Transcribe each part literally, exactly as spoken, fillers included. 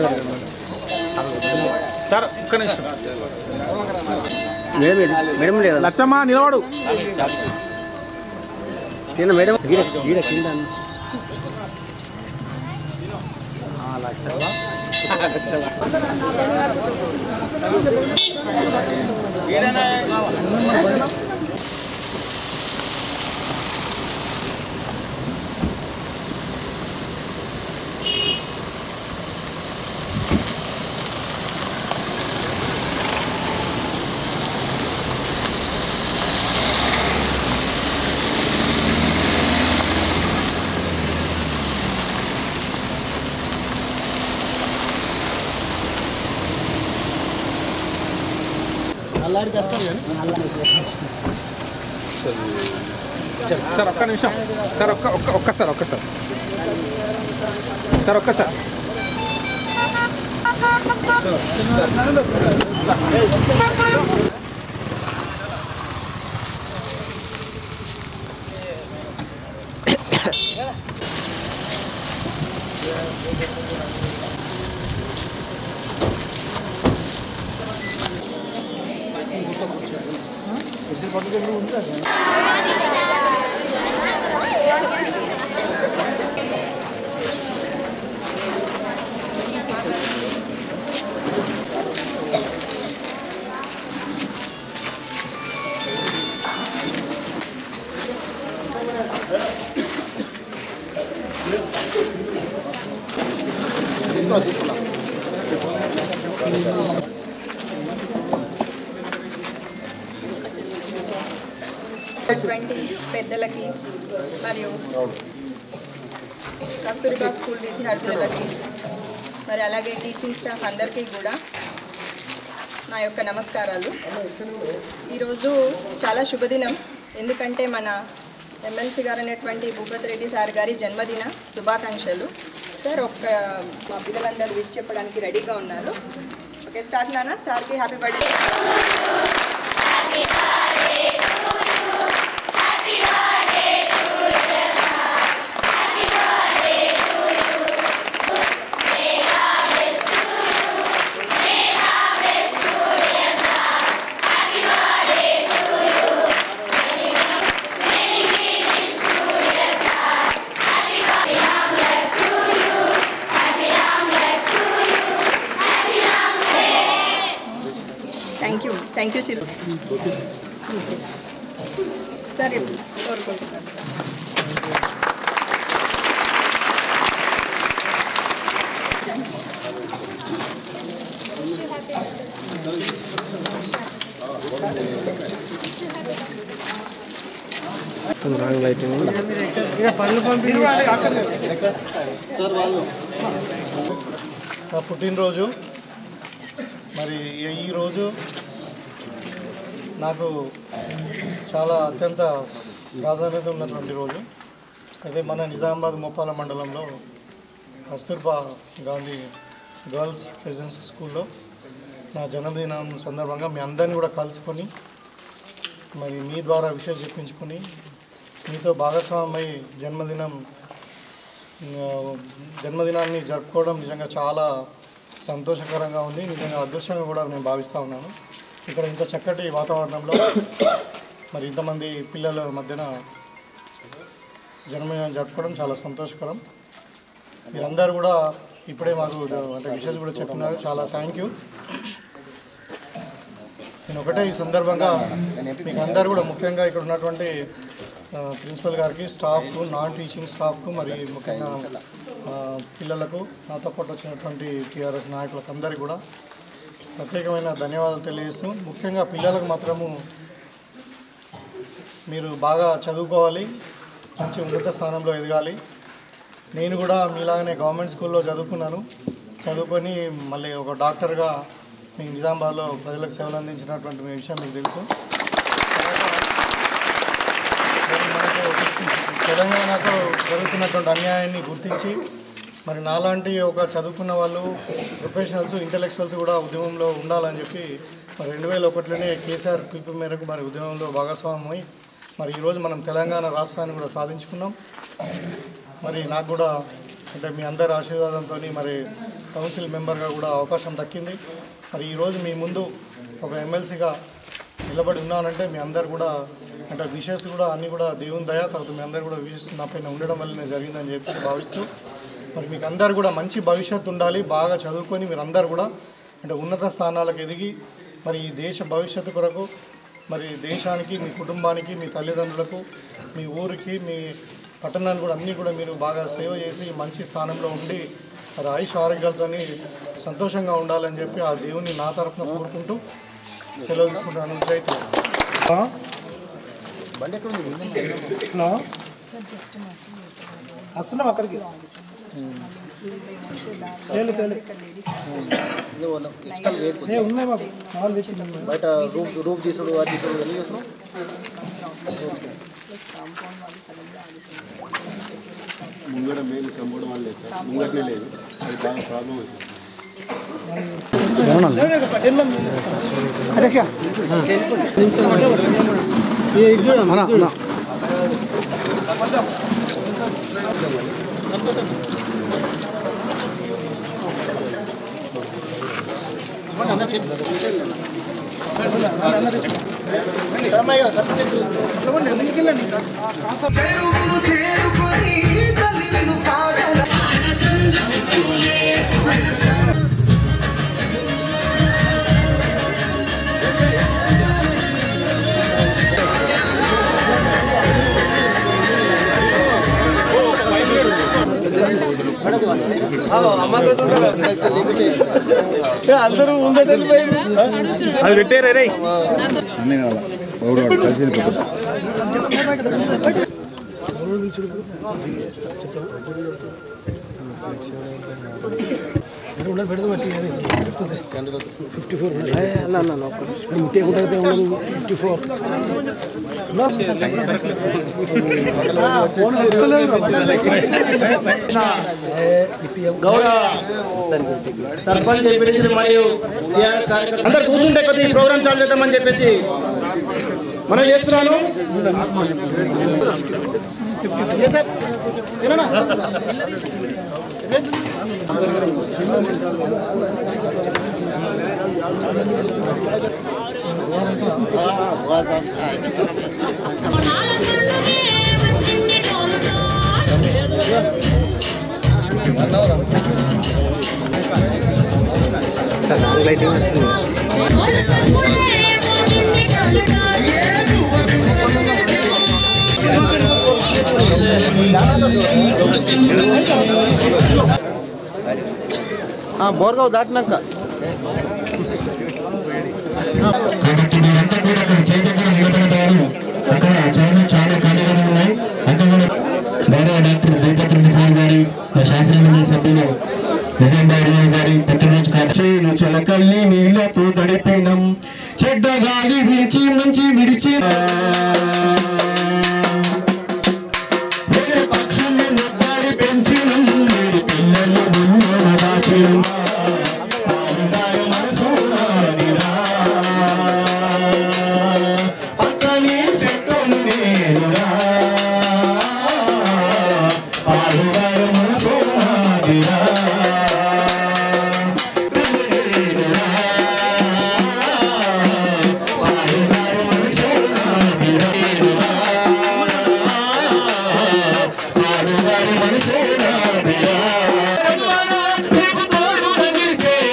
Sir ఒక్క నిమిషం madam లేదా లచ్చమ్మ నిలబడు మేడం సార్ ఒక్క నిమిషం సార్ ఒక్క ఒక్క ఒక్కసారి ఒక్కసారి సార్ ఒక్కసారి ట్వంటీ పెద్దలకి మరియు కస్తూరిబా స్కూల్ విద్యార్థులకి మరి అలాగే టీచింగ్ స్టాఫ్ అందరికీ కూడా నా యొక్క నమస్కారాలు. ఈరోజు చాలా శుభదినం, ఎందుకంటే మన ఎమ్మెల్సీ గారు అనేటువంటి భూపతి రెడ్డి సార్ గారి జన్మదిన శుభాకాంక్షలు. సార్ ఒక్క మా పిల్లలందరూ విష్ చెప్పడానికి రెడీగా ఉన్నారు. ఓకే, స్టార్ట్ నాన్న. సార్కి happy birthday. Thank you thank you Chiru సరే కోరుకుంటున్నాను సార్ వాళ్ళు నా పుట్టినరోజు. మరి ఈరోజు నాకు చాలా అత్యంత ప్రాధాన్యత ఉన్నటువంటి రోజు. అయితే మన నిజామాబాద్ ముప్పాల మండలంలో కస్తూర్బా గాంధీ గర్ల్స్ రెసిడెన్షియల్ స్కూల్లో నా జన్మదినం సందర్భంగా మీ అందరినీ కూడా కలుసుకొని మరి మీ ద్వారా విషయం చెప్పించుకొని మీతో భాగస్వామై జన్మదినం జన్మదినాన్ని జరుపుకోవడం నిజంగా చాలా సంతోషకరంగా ఉంది. నిజంగా అదృష్టంగా కూడా నేను భావిస్తూ ఉన్నాను. ఇక్కడ ఇంత చక్కటి వాతావరణంలో మరి ఇంతమంది పిల్లల మధ్యన జన్మదినం జరుపుకోవడం చాలా సంతోషకరం. మీరందరూ కూడా ఇప్పుడే మాకు అంటే విషయాలు కూడా చెప్తున్నారు, చాలా థ్యాంక్ యూ. నేను ఒకటే ఈ సందర్భంగా మీకు అందరూ కూడా ముఖ్యంగా ఇక్కడ ఉన్నటువంటి ప్రిన్సిపల్ గారికి, స్టాఫ్కు, నాన్ టీచింగ్ స్టాఫ్కు, మరి ముఖ్యంగా పిల్లలకు, నాతో పాటు వచ్చినటువంటి టీఆర్ఎస్ నాయకులకు అందరికీ కూడా ప్రత్యేకమైన ధన్యవాదాలు తెలియజేస్తూ, ముఖ్యంగా పిల్లలకు మాత్రము మీరు బాగా చదువుకోవాలి, మంచి ఉన్నత స్థానంలో ఎదగాలి. నేను కూడా మీలాగానే గవర్నమెంట్ స్కూల్లో చదువుకున్నాను. చదువుకొని మళ్ళీ ఒక డాక్టర్గా మీ నిజామాబాద్లో ప్రజలకు సేవలు అందించినటువంటి మీ విషయం మీకు తెలుసు. తెలంగాణకు జరుగుతున్నటువంటి అన్యాయాన్ని గుర్తించి మరి నాలాంటి ఒక చదువుకున్న వాళ్ళు, ప్రొఫెషనల్స్, ఇంటలెక్చువల్స్ కూడా ఉద్యమంలో ఉండాలని చెప్పి మరి రెండు వేల ఒకటిలోనే కేసీఆర్ పిలుపు మేరకు మరి ఉద్యమంలో భాగస్వామ్యమై మరి ఈరోజు మనం తెలంగాణ రాష్ట్రాన్ని కూడా సాధించుకున్నాం. మరి నాకు కూడా అంటే మీ అందరి ఆశీర్వాదంతో మరి కౌన్సిల్ మెంబర్గా కూడా అవకాశం దక్కింది. మరి ఈరోజు మీ ముందు ఒక ఎమ్మెల్సీగా నిలబడి ఉన్నానంటే మీ అందరు కూడా అంటే విషెస్ కూడా అన్నీ కూడా దేవుని దయ, తర్వాత మీ అందరు కూడా విషెస్ నా పైన ఉండడం వల్లనే జరిగిందని చెప్పి భావిస్తూ మరి మీకు అందరు కూడా మంచి భవిష్యత్తు ఉండాలి, బాగా చదువుకొని మీరు అందరు కూడా అంటే ఉన్నత స్థానాలకు ఎదిగి మరి ఈ దేశ భవిష్యత్తు కొరకు మరి దేశానికి, మీ కుటుంబానికి, మీ తల్లిదండ్రులకు, మీ ఊరికి, మీ పట్టణాన్ని కూడా అన్నీ కూడా మీరు బాగా సేవ చేసి మంచి స్థానంలో ఉండి మరి ఆయుష్ ఆరోగ్యాలతో సంతోషంగా ఉండాలని చెప్పి ఆ దేవుని నా తరఫున కోరుకుంటూ సెలవు తీసుకుంటాను. జైతే వస్తున్నాం అక్కడికి. బయట రూప్ రూప్ తీసుడు అది తీసుడు వెళ్ళి చేస్తున్నాం. ముంగడ మెయిన్ కంపౌండ్ వాళ్ళు లేదు సార్, ముంగటనే లేదు, అది బాగా ప్రాబ్లం అవుతుంది. అందరూ అది పెట్టారే రే అన్నీ కావాలా కలిసి ఫిఫ్టీ ఫోర్ ముట్టే కూడా ఫిఫ్టీ ఫోర్ గౌరవ సర్పంచ్ ఎంపీటీసీ మరియు అందరు కూర్చుంటే కొద్ది ప్రోగ్రామ్ చాలు చేద్దామని చెప్పేసి మనం చేస్తున్నాను. బోర్గావ్ దాటినాక గౌరవ డాక్టర్ భూపతి రెడ్డి సార్ గారి శాసనమండలి సభ్యులు నిజామాబాద్ గారి పుట్టినరోజు కాచేలు చిలకల్లి నీళ్లతో తడిపినం చెడ్డ గాలి వీచి మంచి విడిచి పక్షుల్ని ముద్దాడి పెంచినం పిల్లలు దాచినం పచ్చని చెట్టు నేనురా పాలుగారు మనసు నాదిరా పాలుగారు మనసు నాదిరా పాలుగారు మనసు నాదిరా నీకు తోడుగా నిలిచే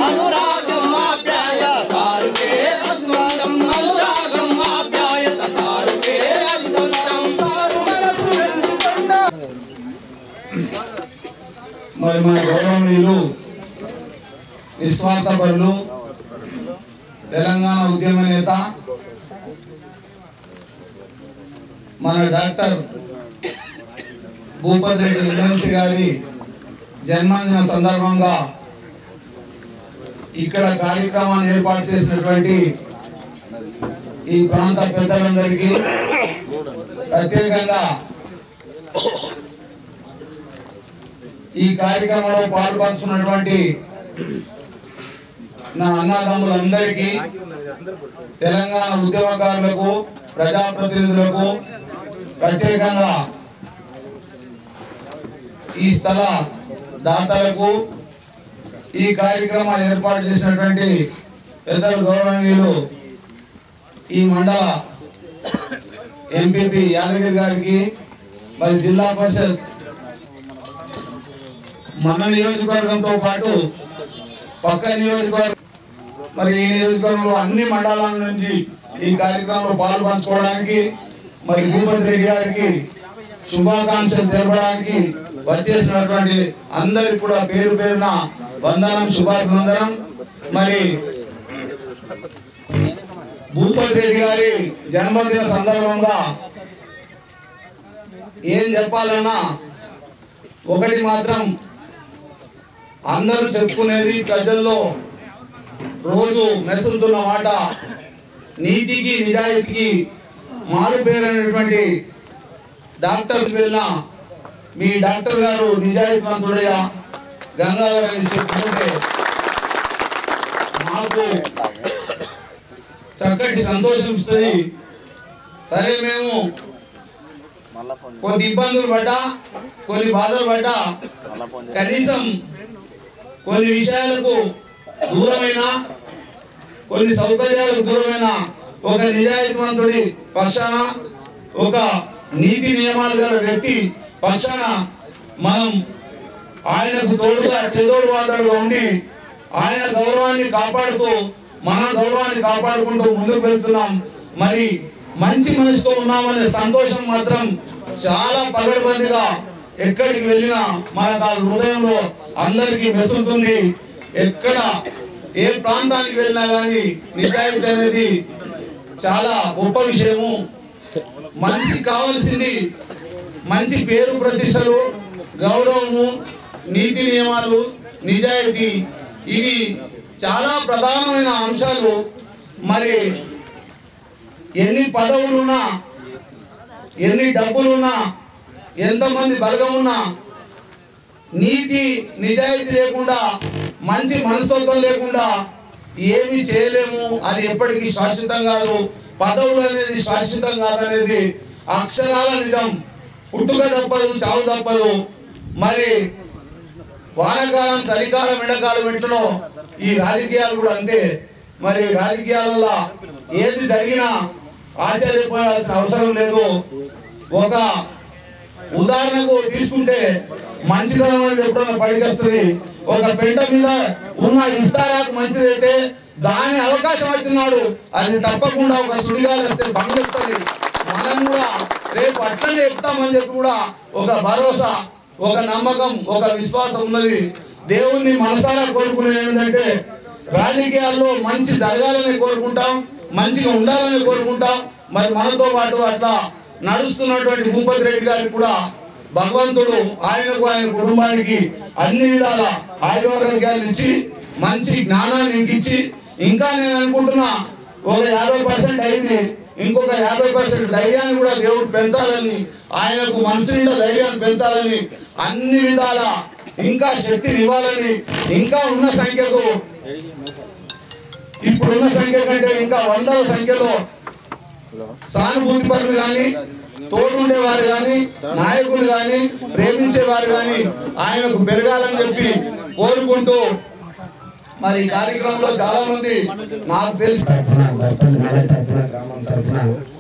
అనురాగం ఆప్యాయ సారుకే అది సొంతం అనురాగం ఆప్యాయత సారుకే అది సొంతం సారు మనసు వెంటుకొండ. మరి మన గౌరవనీయులు నిస్వార్థపరులు తెలంగాణ ఉద్యమ నేత మన డాక్టర్ భూపతి రెడ్డి ఎమ్మెల్సీ గారి జన్మదిన సందర్భంగా ఇక్కడ కార్యక్రమాన్ని ఏర్పాటు చేసినటువంటి ఈ ప్రాంత పెద్దలందరికీ ప్రత్యేకంగా ఈ కార్యక్రమంలో పాల్పంచుకున్నటువంటి నా అన్నదమ్ములందరికీ తెలంగాణ ఉద్యమకారులకు ప్రజాప్రతినిధులకు ప్రత్యేకంగా ఈ స్థల దాతలకు ఈ కార్యక్రమాన్ని ఏర్పాటు చేసినటువంటి పెద్దలు గౌరవనీయులు ఈ మండల ఎంపీపీ యాదగిరి గారికి మరి జిల్లా పరిషత్ మన నియోజకవర్గంతో పాటు పక్క నియోజకవర్గం మరి ఈ నియోజకవర్గంలో అన్ని మండలాల నుంచి ఈ కార్యక్రమంలో పాల్పంచుకోవడానికి మరి భూపతి రెడ్డి గారికి శుభాకాంక్షలు తెలపడానికి వచ్చేసినటువంటి అందరికి కూడా పేరు పేరున వందనం శుభాభివందనం. మరి భూపతి రెడ్డి గారి జన్మదిన సందర్భంగా ఏం చెప్పాలన్నా ఒకటి మాత్రం అందరూ చెప్పుకునేది, ప్రజల్లో రోజు మెసులుతున్న మాట, నీతికి నిజాయితీకి మారుపేరైనటువంటి డాక్టర్ వెళ్ళిన మీ డాక్టర్ గారు నిజాయితీవంతుడయ్యా గంగాధర్ చెప్పుకుంటే మాకు చక్కటి సంతోషం ఇస్తుంది. సరే మేము కొన్ని ఇబ్బందులు పడ్డా కొన్ని బాధలు పడ్డా కనీసం కొన్ని విషయాలకు దూరమైన కొన్ని సౌకర్యాలకు దూరమైన ఒక నిజాయితీవంతుడి పక్షాన ఒక నీతి నియమాలు గల వ్యక్తి పక్షాన మనం ఆయనకు తోడుగా చెదోడు వాదడుగా ఉండి ఆయన గౌరవాన్ని కాపాడుతూ మన గౌరవాన్ని కాపాడుకుంటూ ముందుకు వెళ్తున్నాం. మరి మంచి మనసుతో ఉన్నామనే సంతోషం మాత్రం చాలా పగడబందిగా ఎక్కడికి వెళ్ళినా మనకు ఆ హృదయంలో అందరికీ మెసులుతుంది. ఎక్కడ ఏ ప్రాంతానికి వెళ్ళినా కానీ నిజాయితీ అనేది చాలా గొప్ప విషయము. మనిషికి కావాల్సింది మంచి పేరు ప్రతిష్టలు, గౌరవము, నీతి నియమాలు, నిజాయితీ, ఇవి చాలా ప్రధానమైన అంశాలు. మరి ఎన్ని పదవులున్నా ఎన్ని డబ్బులున్నా ఎంతమంది బలగం ఉన్నా నీతి నిజాయితీ లేకుండా మంచి మనస్తత్వం లేకుండా ఏమి చేయలేము. అది ఎప్పటికీ శాశ్వతం కాదు. పదవులు అనేది శాశ్వతం కాదనేది అక్షరాల నిజం. పుట్టుక తప్పదు, చావు తప్పదు. మరి వానకాలం, చలికాలం, ఎండాకాలం ఎట్లనో ఈ రాజకీయాలు కూడా అంతే. మరి రాజకీయాలలో ఏది జరిగినా ఆశ్చర్యపోయాల్సిన అవసరం లేదు. ఒక ఉదాహరణకు తీసుకుంటే మంచిదనం అనేది ఎప్పుడన్నా పడికొస్తుంది. ఒక పెంట మీద ఉన్న ఇస్తారాకు మంచిదైతే దాని అవకాశం వచ్చినాడు అది తప్పకుండా ఒక సుడిగాలు వస్తే బంగెత్తుంది. మనం కూడా రేపు అట్లనే చెప్తామని చెప్పి కూడా ఒక భరోసా, ఒక నమ్మకం, ఒక విశ్వాసం ఉన్నది. దేవుణ్ణి మనసారా కోరుకునేది ఏంటంటే రాజకీయాల్లో మంచి జరగాలని కోరుకుంటాం, మంచిగా ఉండాలని కోరుకుంటాం. మరి మనతో పాటు అట్లా నడుస్తున్నటువంటి భూపతి రెడ్డి గారికి కూడా భగవంతుడు ఆయనకు ఆయన కుటుంబానికి అన్ని విధాల ఆయుర్వేదాలు ఇచ్చి మంచి జ్ఞానాన్ని ఇంకిచ్చి ఇంకా నేను అనుకుంటున్నా ఒక యాభై పర్సెంట్ అయింది, ఇంకొక యాభై పర్సెంట్ ధైర్యాన్ని కూడా దేవుడు పెంచాలని, ఆయనకు మనసు నిండా ధైర్యాన్ని పెంచాలని, అన్ని విధాల ఇంకా శక్తిని ఇవ్వాలని, ఇంకా ఉన్న సంఖ్యకు ఇప్పుడున్న సంఖ్య కంటే ఇంకా వందల సంఖ్యలో సానుభూతి పరులు కానీ, తోడుండే వారు కానీ, నాయకులు కానీ, ప్రేమించే వారు కానీ ఆయనకు పెరగాలని చెప్పి కోరుకుంటూ మరి ఈ కార్యక్రమంలో చాలా మంది నాకు తెలిసి తరఫున భర్తలు మండలి తరఫున గ్రామం తరఫున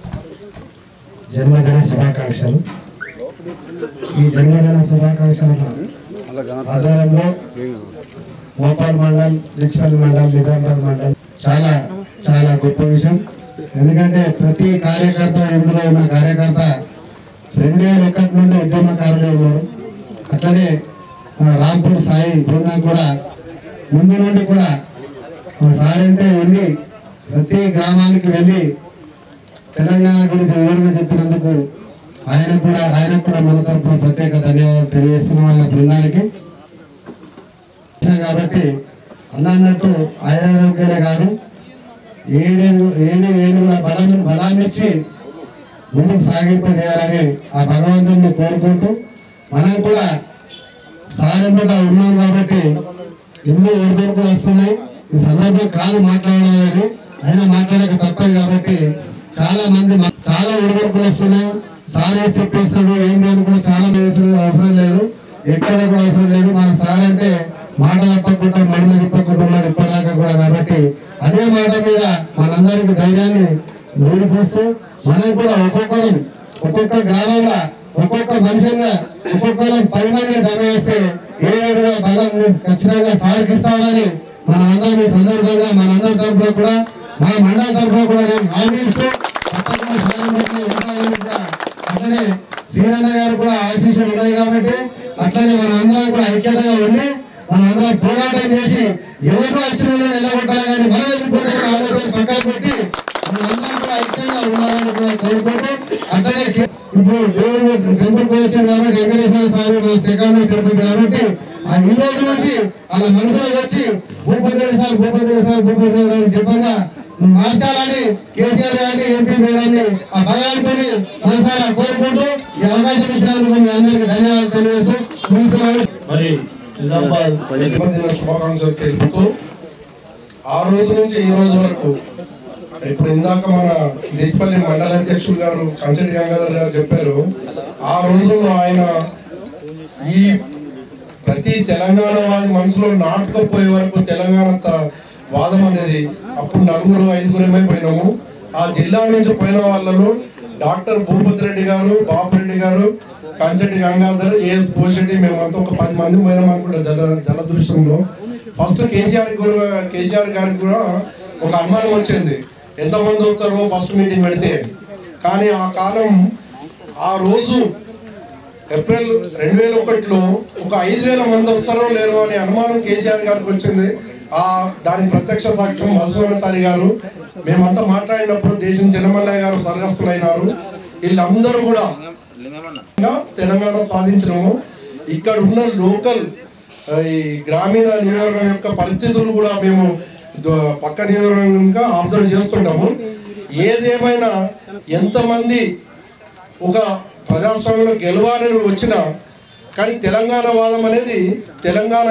జన్మదిన శుభాకాంక్షలు. ఈ జన్మదిన శుభాకాంక్షల ఆధారంలో మోపాల్ మండల్, రిచ్పల్ మండల్, నిజామాబాద్ మండల్ చాలా చాలా గొప్ప విషయం. ఎందుకంటే ప్రతి కార్యకర్త, ఇందులో ఉన్న కార్యకర్త రెండు వేల ఒకటి నుండి ఉద్యమకారులు ఉన్నారు. అట్లనే రాంపూర్ సాయి బృందం కూడా ముందు నుండి కూడా సాయి అంటే ఉండి ప్రతి గ్రామానికి వెళ్ళి తెలంగాణ గురించి వివరంగా చెప్పినందుకు ఆయన కూడా ఆయనకు కూడా మన తరఫున ప్రత్యేక ధన్యవాదాలు తెలియజేస్తున్నాం వాళ్ళ బృందానికి. కాబట్టి అన్న అన్నట్టు ఆరోగ్యమే కాదు ఏడు ఏడు ఏడుల బలం బలాన్ని ఇచ్చి ముందుకు సాగింపజేయాలని ఆ భగవంతుడిని కోరుకుంటూ మనం కూడా సాయంగా ఉన్నాం కాబట్టి ఎన్నో ఒడిదుడుకులు వస్తున్నాయి. ఈ సందర్భం కాదు మాట్లాడాలని, అయినా మాట్లాడక తప్పదు కాబట్టి చాలా మంది చాలా ఒడిదుడుకులు వస్తున్నాయి. సారే చెప్పేసినప్పుడు ఏంటి అని కూడా చాలా అవసరం లేదు, ఎక్కడ కూడా అవసరం లేదు. మన సార్ అంటే మాట తప్పకుండా మడమ తిప్పకుండా ఉన్నాడు ఇప్పటిదాకా కూడా. కాబట్టి అదే మాట మీద మనందరికీ ధైర్యాన్ని నూరిపోస్తూ మనం కూడా ఒక్కొక్కరు ఒక్కొక్క గ్రామంలో ఒక్కొక్క మనుషులుగా ఒక్కొక్కరం పైన జమ చేస్తే ఏడుగా బలం ఖచ్చితంగా సాగిస్తామని మన అందరి సందర్భంగా మనందరి తరఫున కూడా మా మండల తరఫున కూడా నేను హామీస్తూ తప్పకుండా సాయం ఉంటామని కూడా. అట్లనే శ్రీరన్న గారు కూడా ఆశీస్సులు ఉన్నాయి కాబట్టి అట్లనే మన అందరం కూడా ఐక్యతగా ఉండి మన అందరం పోరాటం చేసి ఎవరు వచ్చిన నిలబట్టాలి కానీ మనం వెళ్ళిపోతే ఆలోచన పక్కన పెట్టి మన అందరం కూడా ఐక్యంగా ఉండాలని కూడా కోరుకుంటూ అట్లనే ఇప్పుడు దేవుడు టెంపుల్కి వచ్చాడు కాబట్టి వెంకటేశ్వర స్వామి సెకండ్ టెంపుల్ కాబట్టి ఆ ఈ రోజు నుంచి వాళ్ళ మనసులో వచ్చి Bhupathi sir Bhupathi sir Bhupathi sir అని చెప్పగా మార్చాలని కేసీఆర్ గారిని ఎంపీ గారిని ఆ భగవంతుని మనసారా కోరుకుంటూ ఈ అవకాశం ఇచ్చినందుకు మీ అందరికీ ధన్యవాదాలు తెలియజేస్తూ ముగిస్తున్నాను. మరి నిజామాబాద్ జన్మదిన శుభాకాంక్షలు తెలుపుతూ ఆ రోజు నుంచి ఈ రోజు వరకు ఇప్పుడు ఇందాక మన దేశపల్లి మండల అధ్యక్షులు గారు కంచెటి గంగాధర్ గారు చెప్పారు. ఆ రోజుల్లో ఆయన ఈ ప్రతి తెలంగాణ వాది మనసులో నాటుకపోయే వరకు తెలంగాణ వాదం అనేది అప్పుడు నలుగురు ఐదుగురమే పోయినాము. ఆ జిల్లా నుంచి పోయిన వాళ్ళలో డాక్టర్ భూపతి రెడ్డి గారు, బాపురెడ్డి గారు, కంచెటి గంగాధర్, ఏఎస్ పోషెడ్డి మేమంతా ఒక పది మంది పోయినాం అనుకుంటా జల జలదృశ్యంలో. ఫస్ట్ కేసీఆర్ కేసీఆర్ గారికి కూడా ఒక అనుమానం వచ్చింది, ఎంతమంది వస్తారో ఫస్ట్ మీటింగ్ పెడితే. కానీ ఆ కాలం ఆ రోజు ఏప్రిల్ రెండు వేల ఒకటిలో ఒక ఐదు వేల మంది వస్తారో లేరో అనే అనుమానం కేసీఆర్ గారికి వచ్చింది. ఆ దాని ప్రత్యక్ష సాక్ష్యం మధుసూదన్ గారు. మేమంతా మాట్లాడినప్పుడు దేశం జనమల్లయ్య గారు స్వర్గస్థులైనారు. వీళ్ళందరూ కూడా తెలంగాణ సాధించడము. ఇక్కడ ఉన్న లోకల్ ఈ గ్రామీణ నియోజకవర్గం యొక్క పరిస్థితులు కూడా మేము పక్క నియోజకవర్గంగా అబ్జర్వ్ చేస్తుంటాము. ఏదేమైనా ఎంతమంది ఒక ప్రజాస్వామ్యంలో గెలవాలని వచ్చినా కానీ తెలంగాణ వాదం అనేది, తెలంగాణ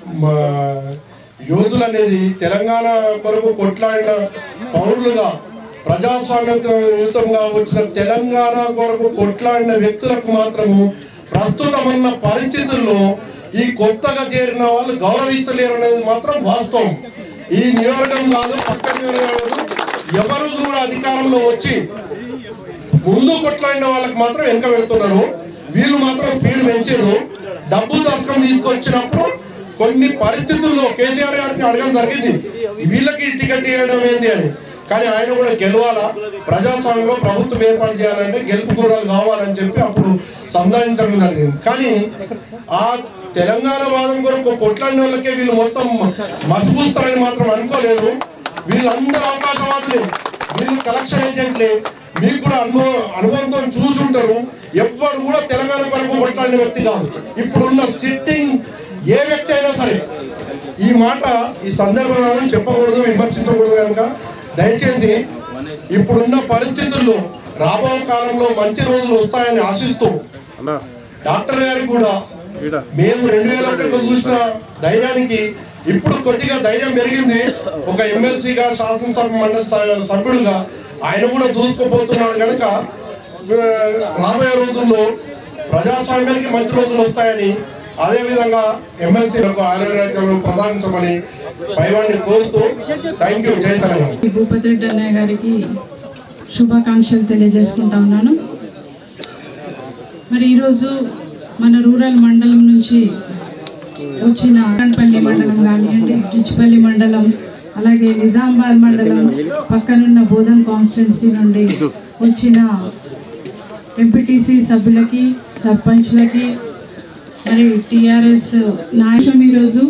యోధులు అనేది, తెలంగాణ కొరకు కొట్లాడిన పౌరులుగా ప్రజాస్వామ్యయుతంగా వచ్చిన తెలంగాణ కొరకు కొట్లాడిన వ్యక్తులకు మాత్రము ప్రస్తుతమైన పరిస్థితుల్లో ఈ కొత్తగా చేరిన వాళ్ళు గౌరవిస్తలేరు అనేది మాత్రం వాస్తవం. ఈ నియోజకం కాదు, పక్క నియోజకం ఎవరు కూడా అధికారంలో వచ్చి ముందు కొట్లాడిన వాళ్ళకి మాత్రం వెనక పెడుతున్నారు. వీళ్ళు మాత్రం స్పీడ్ పెంచారు. డబ్బు దశకం తీసుకొచ్చినప్పుడు కొన్ని పరిస్థితుల్లో కేసీఆర్ గారికి అడగడం జరిగింది, వీళ్ళకి టికెట్ ఇవ్వడం ఏంటి అని. కానీ ఆయన కూడా గెలవాలా, ప్రజాస్వామ్యంలో ప్రభుత్వం ఏర్పాటు చేయాలంటే గెలుపు కూడా కావాలని చెప్పి అప్పుడు సంధానించడం జరిగింది. కానీ ఆ తెలంగాణ వాదం కొరకు కొట్లాడిన వాళ్ళకే వీళ్ళు మొత్తం మసిపూస్తారని మాత్రం అనుకోలేదు. వీళ్ళందరూ అవకాశవాదులే, వీళ్ళు కలెక్షన్ ఏజెంట్లే. మీకు కూడా అనుభవం అనుభవంతో చూసుంటారు. ఎవ్వరు కూడా తెలంగాణ కొరకు కొట్లాడిన వ్యక్తి కాదు. ఇప్పుడున్న సిట్టింగ్ ఏ వ్యక్తి అయినా సరే ఈ మాట ఈ సందర్భంలో చెప్పకూడదు, విమర్శించకూడదు. కనుక దయచేసి ఇప్పుడున్న పరిస్థితుల్లో రాబో కాలంలో మంచి రోజులు వస్తాయని ఆశిస్తూ డాక్టర్ గారికి కూడా మేము రెండు వేల ఒకటిలో చూసిన ధైర్యానికి ఇప్పుడు కొద్దిగా ధైర్యం పెరిగింది. ఒక ఎమ్మెల్సీగా, శాసనసభ మండలి సభ్యుడుగా ఆయన కూడా దూసుకుపోతున్నాడు. కనుక రాబోయే రోజుల్లో ప్రజాస్వామ్యానికి మంచి రోజులు వస్తాయని, అదేవిధంగా ఎమ్మెల్సీలకు ఆరోగ్యాలు ప్రధానించమని పైవాడిని కోరుతూ థ్యాంక్ యూ. జై తెలంగాణ. భూపతి రెడ్డి అన్నయ్య గారికి శుభాకాంక్షలు తెలియజేసుకుంటా ఉన్నాను. మరి ఈరోజు మన రూరల్ మండలం నుంచి వచ్చిన పల్లి మండలం కానివ్వండి, రిచ్పల్లి మండలం, అలాగే నిజామాబాద్ మండలం పక్కనున్న బోధన్ కాన్స్టిట్యున్సీ నుండి వచ్చిన ఎంపీటీసీ సభ్యులకి, సర్పంచ్లకి, మరి టీఆర్ఎస్ నాయకులు ఈరోజు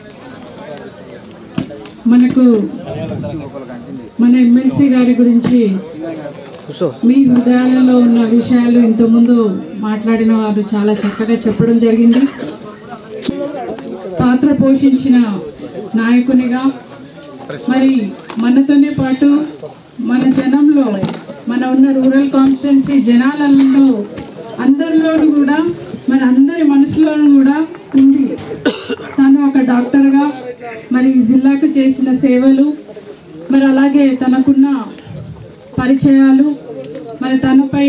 మనకు మన ఎమ్మెల్సీ గారి గురించి మీ హృదయాలలో ఉన్న విషయాలు ఇంతకుముందు మాట్లాడిన వారు చాలా చక్కగా చెప్పడం జరిగింది. పాత్ర పోషించిన నాయకునిగా మరి మనతోనే పాటు మన జనంలో, మన ఉన్న రూరల్ కాన్స్టిట్యున్సీ జనాలలో అందరిలోనూ కూడా, మన అందరి మనసులోనూ కూడా ఉంది. తను ఒక డాక్టర్గా మరి జిల్లాకు చేసిన సేవలు, మరి అలాగే తనకున్న పరిచయాలు, మరి తనపై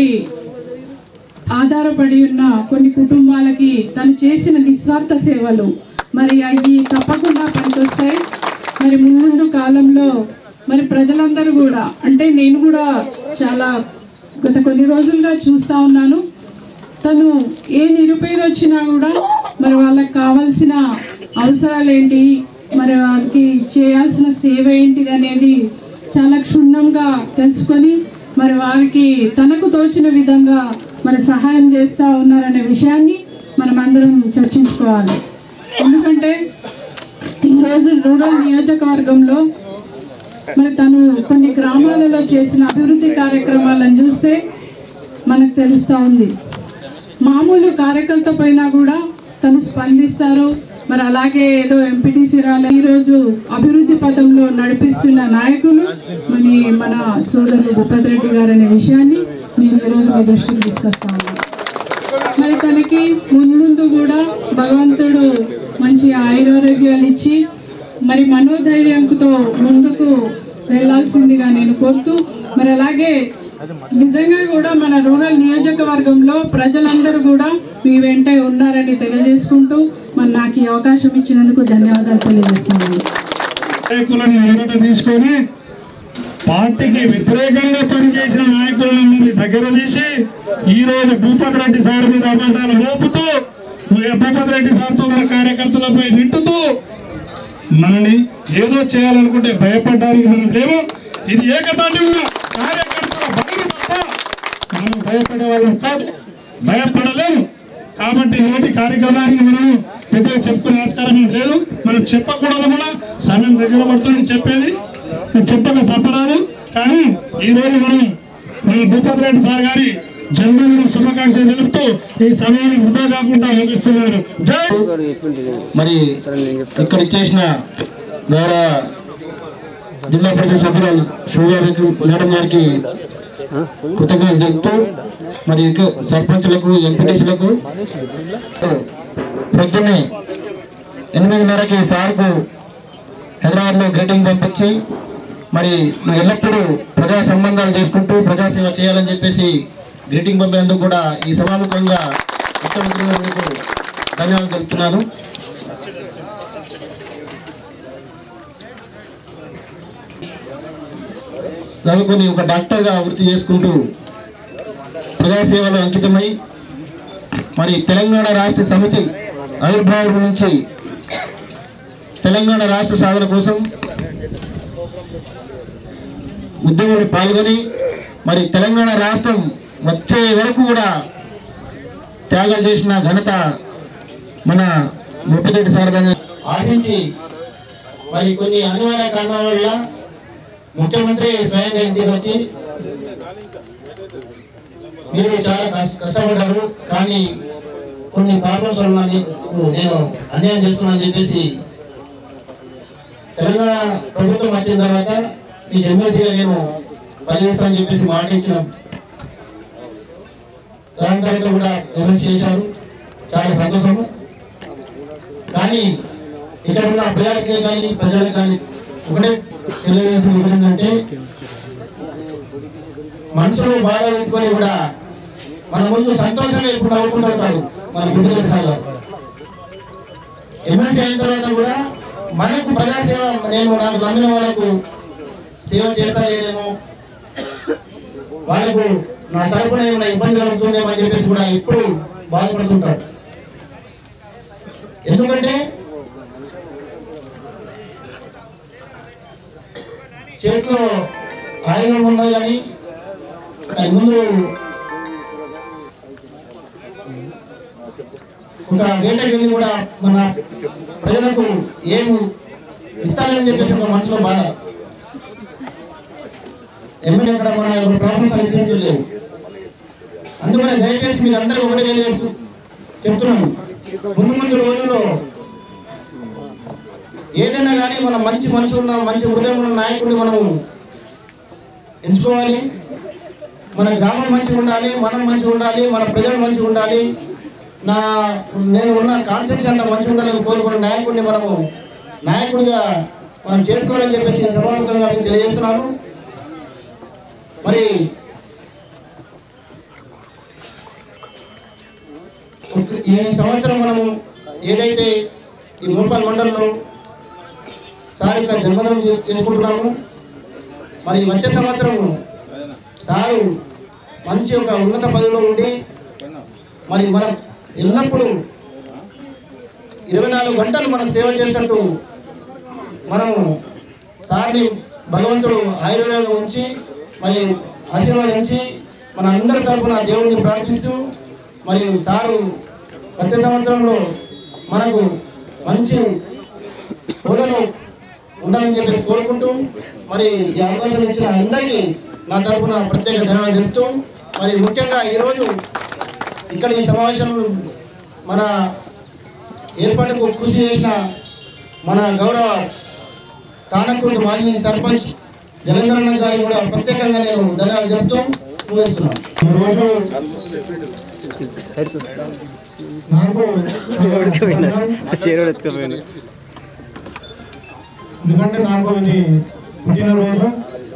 ఆధారపడి ఉన్న కొన్ని కుటుంబాలకి తను చేసిన నిస్వార్థ సేవలు మరి అవి తప్పకుండా పనికొస్తాయి. మరి ముందు కాలంలో మరి ప్రజలందరూ కూడా, అంటే నేను కూడా చాలా గత కొన్ని రోజులుగా చూస్తూ ఉన్నాను, తను ఏ నిరుపేద వచ్చినా కూడా మరి వాళ్ళకి కావాల్సిన అవసరాలు ఏంటి, మరి వారికి చేయాల్సిన సేవ ఏంటిది అనేది చాలా క్షుణ్ణంగా తెలుసుకొని మరి వారికి తనకు తోచిన విధంగా మరి సహాయం చేస్తూ ఉన్నారనే విషయాన్ని మనం అందరం చర్చించుకోవాలి. ఎందుకంటే ఈరోజు రూరల్ నియోజకవర్గంలో మరి తను కొన్ని గ్రామాలలో చేసిన అభివృద్ధి కార్యక్రమాలను చూస్తే మనకు తెలుస్తూ ఉంది. మామూలు కార్యకర్త పైన కూడా తను స్పందిస్తారు. మరి అలాగే ఏదో ఎంపీటీసీ రాలే, ఈరోజు అభివృద్ధి పథంలో నడిపిస్తున్న నాయకులు మరి మన సోదరులు భూపతి రెడ్డి గారు అనే విషయాన్ని నేను ఈరోజు మీ దృష్టికి తీసుకొస్తాను. మరి తనకి మున్ముందు కూడా భగవంతుడు మంచి ఆయురారోగ్యాలు ఇచ్చి మరి మనోధైర్యంతో ముందుకు వెళ్లాల్సిందిగా నేను కోరుతూ, మరి అలాగే నిజంగా కూడా మన రూరల్ నియోజకవర్గంలో ప్రజలందరూ కూడా మీ వెంటే ఉన్నారని తెలియజేసుకుంటూ మరి నాకు ఈ అవకాశం ఇచ్చినందుకు ధన్యవాదాలు తెలియజేస్తున్నాను. నాయకులను మొదట తీసుకొని పార్టీకి వ్యతిరేకంగా పనిచేసిన నాయకులను దగ్గర తీసి ఈ రోజు భూపతి రెడ్డి సార్ మీద అబద్ధాలు మోపుతూ, భూపతి రెడ్డి సార్తో ఉన్న కార్యకర్తలపై నిట్టుతూ మనని ఏదో చేయాలనుకుంటే భయపడడానికి మనం లేవు. ఇది ఏకతాటిగా కార్యకర్తల బలం తప్ప మనం భయపడే వాళ్ళం కాదు, భయపడలేము. కాబట్టి నేటి కార్యక్రమానికి మనం పెద్దగా చెప్పుకునే ఆస్కారం ఏం లేదు, మనం చెప్పకూడదు కూడా. సమయం దగ్గర పడుతుంది చెప్పేది, చెప్పక తప్పరాదు. కానీ ఈరోజు మనం మన భూపతి రెడ్డి సార్ గారి జన్మదిన శుభాకాంక్షలు తెలుపుతూ ఈ సమయాన్ని వృధా కాకుండా ముగిస్తున్నారు. జై. మరి ఇక్కడ చేసిన గౌరవ జిల్లా పరిషత్ సభ్యులు శివగారికి, మేడం గారికి కృతజ్ఞతలు తెలుపుతూ, మరి సర్పంచ్లకు, ఎంపీటీసీలకు పొద్దున్నే ఎనిమిదిన్నరకి సార్కు హైదరాబాద్లో గ్రీటింగ్ పంపించి మరి నువ్వు ఎల్లప్పుడూ ప్రజా సంబంధాలు చేసుకుంటూ ప్రజాసేవ చేయాలని చెప్పేసి గ్రీటింగ్ పంపినందుకు కూడా ఈ సభాముఖంగా ముఖ్యమంత్రి గారికి ధన్యవాదాలు తెలుపుతున్నాను. చదువుకొని ఒక డాక్టర్గా వృత్తి చేసుకుంటూ ప్రజాసేవలో అంకితమై మరి తెలంగాణ రాష్ట్ర సమితి ఆవిర్భావం నుంచి తెలంగాణ రాష్ట్ర సాధన కోసం ఉద్యమంలో పాల్గొని మరి తెలంగాణ రాష్ట్రం వచ్చే వరకు కూడా త్యాగాలు చేసిన ఘనత మన భూపతి సారథ్యాన్ని ఆశించి మరి కొన్ని అనివార్య కారణాల వల్ల ముఖ్యమంత్రి స్వయంగా ఇంటికి వచ్చి మీరు చాలా కష్టపడ్డారు, కానీ కొన్ని ప్రాబ్లమ్స్ వల్ల నేను అన్యాయం చేస్తున్నానని చెప్పేసి తెలంగాణ ప్రభుత్వం వచ్చిన తర్వాత ఈ ఎమ్మెల్సీగా నేను పనిచేస్తానని చెప్పేసి మాట ఇచ్చినాం. దాని తర్వాత కూడా ఎమ్మెల్సీ చేశారు, చాలా సంతోషము. కానీ ఇక్కడ ఉన్న ప్రజలకి కానీ ప్రజలకు కానీ ఒకటే తెలియజేసిన ఏంటంటే, మనసులో బాధ పెట్టుకొని కూడా మన ముందు సంతోషంగా ఇప్పుడు నవ్వుకుంటుంటాడు మన గుడ్డి సార్ గారు. ఎమ్మెల్సీ అయిన తర్వాత కూడా మనకు ప్రజాసేవ, నేను నాకు నమ్మిన వాళ్ళకు సేవ చేస్తానేమో, వాళ్ళకు నా తరపున ఏమైనా ఇబ్బంది కలుగుతుందేమో అని చెప్పేసి కూడా ఇప్పుడు బాధపడుతుంటాడు. ఎందుకంటే చేతిలో ఆయుధం ఉన్నాయి కానీ దాని ముందు ఒక వేటకి వెళ్ళి కూడా మన ప్రజలకు ఏం ఇస్తారని చెప్పేసి ఒక మనసులో బాధ. ఎమ్మెల్యే అక్కడ మన ప్రాబ్లమ్స్ అనేది లేవు. అందుకనే దయచేసి మీరు అందరూ ఒకటే తెలియజేస్తూ చెప్తున్నాను, ముందు ముందు రోజుల్లో ఏదైనా కానీ మనం మంచి మనసు ఉన్న మంచి హృదయం ఉన్న నాయకుడిని మనం ఎంచుకోవాలి. మన గ్రామం మంచిగా ఉండాలి, మనం మంచిగా ఉండాలి, మన ప్రజలు మంచిగా ఉండాలి, నా నేను ఉన్న కాన్సెప్ట్స్ అంతా మంచిగా ఉండాలని కోరుకునే నాయకుడిని మనము నాయకుడిగా మనం చేసుకోవాలని చెప్పేసి సమానంగా తెలియజేస్తున్నాను. మరి ఈ సంవత్సరం మనము ఏదైతే ఈ మున్సిపల్ మండలంలో సార్ యొక్క జన్మదినం చేసుకుంటున్నాము, మరి వచ్చే సంవత్సరం సారు మంచి ఒక ఉన్నత పదవిలో ఉండి మరి మనం ఎల్లప్పుడూ ఇరవై నాలుగు గంటలు మనం సేవ చేసినట్టు మనము సార్ని భగవంతుడు ఆయుర్వేదంగా ఉంచి మరి ఆశీర్వదించి మన అందరి తరఫున దేవుడిని ప్రార్థిస్తూ మరి సారు వచ్చే సంవత్సరంలో మనకు మంచి హోదాలో ఉండాలని చెప్పేసి కోరుకుంటూ మరి ఈ అవకాశం ఇచ్చిన అందరికీ నా తరఫున ప్రత్యేక ధన్యవాదాలు చెప్తూ మరి ముఖ్యంగా ఈరోజు ఇక్కడ ఈ సమావేశం మన ఏర్పాటుకు కృషి చేసిన మన గౌరవ తానకూరు మాజీ సర్పంచ్ జలంధరన్న గారికి కూడా ప్రత్యేకంగా నేను ధన్యవాదాలు చెప్తూ ముగిస్తున్నాను. ఈరోజు నాకు ఎందుకంటే నాకు ఇది పుట్టినరోజు.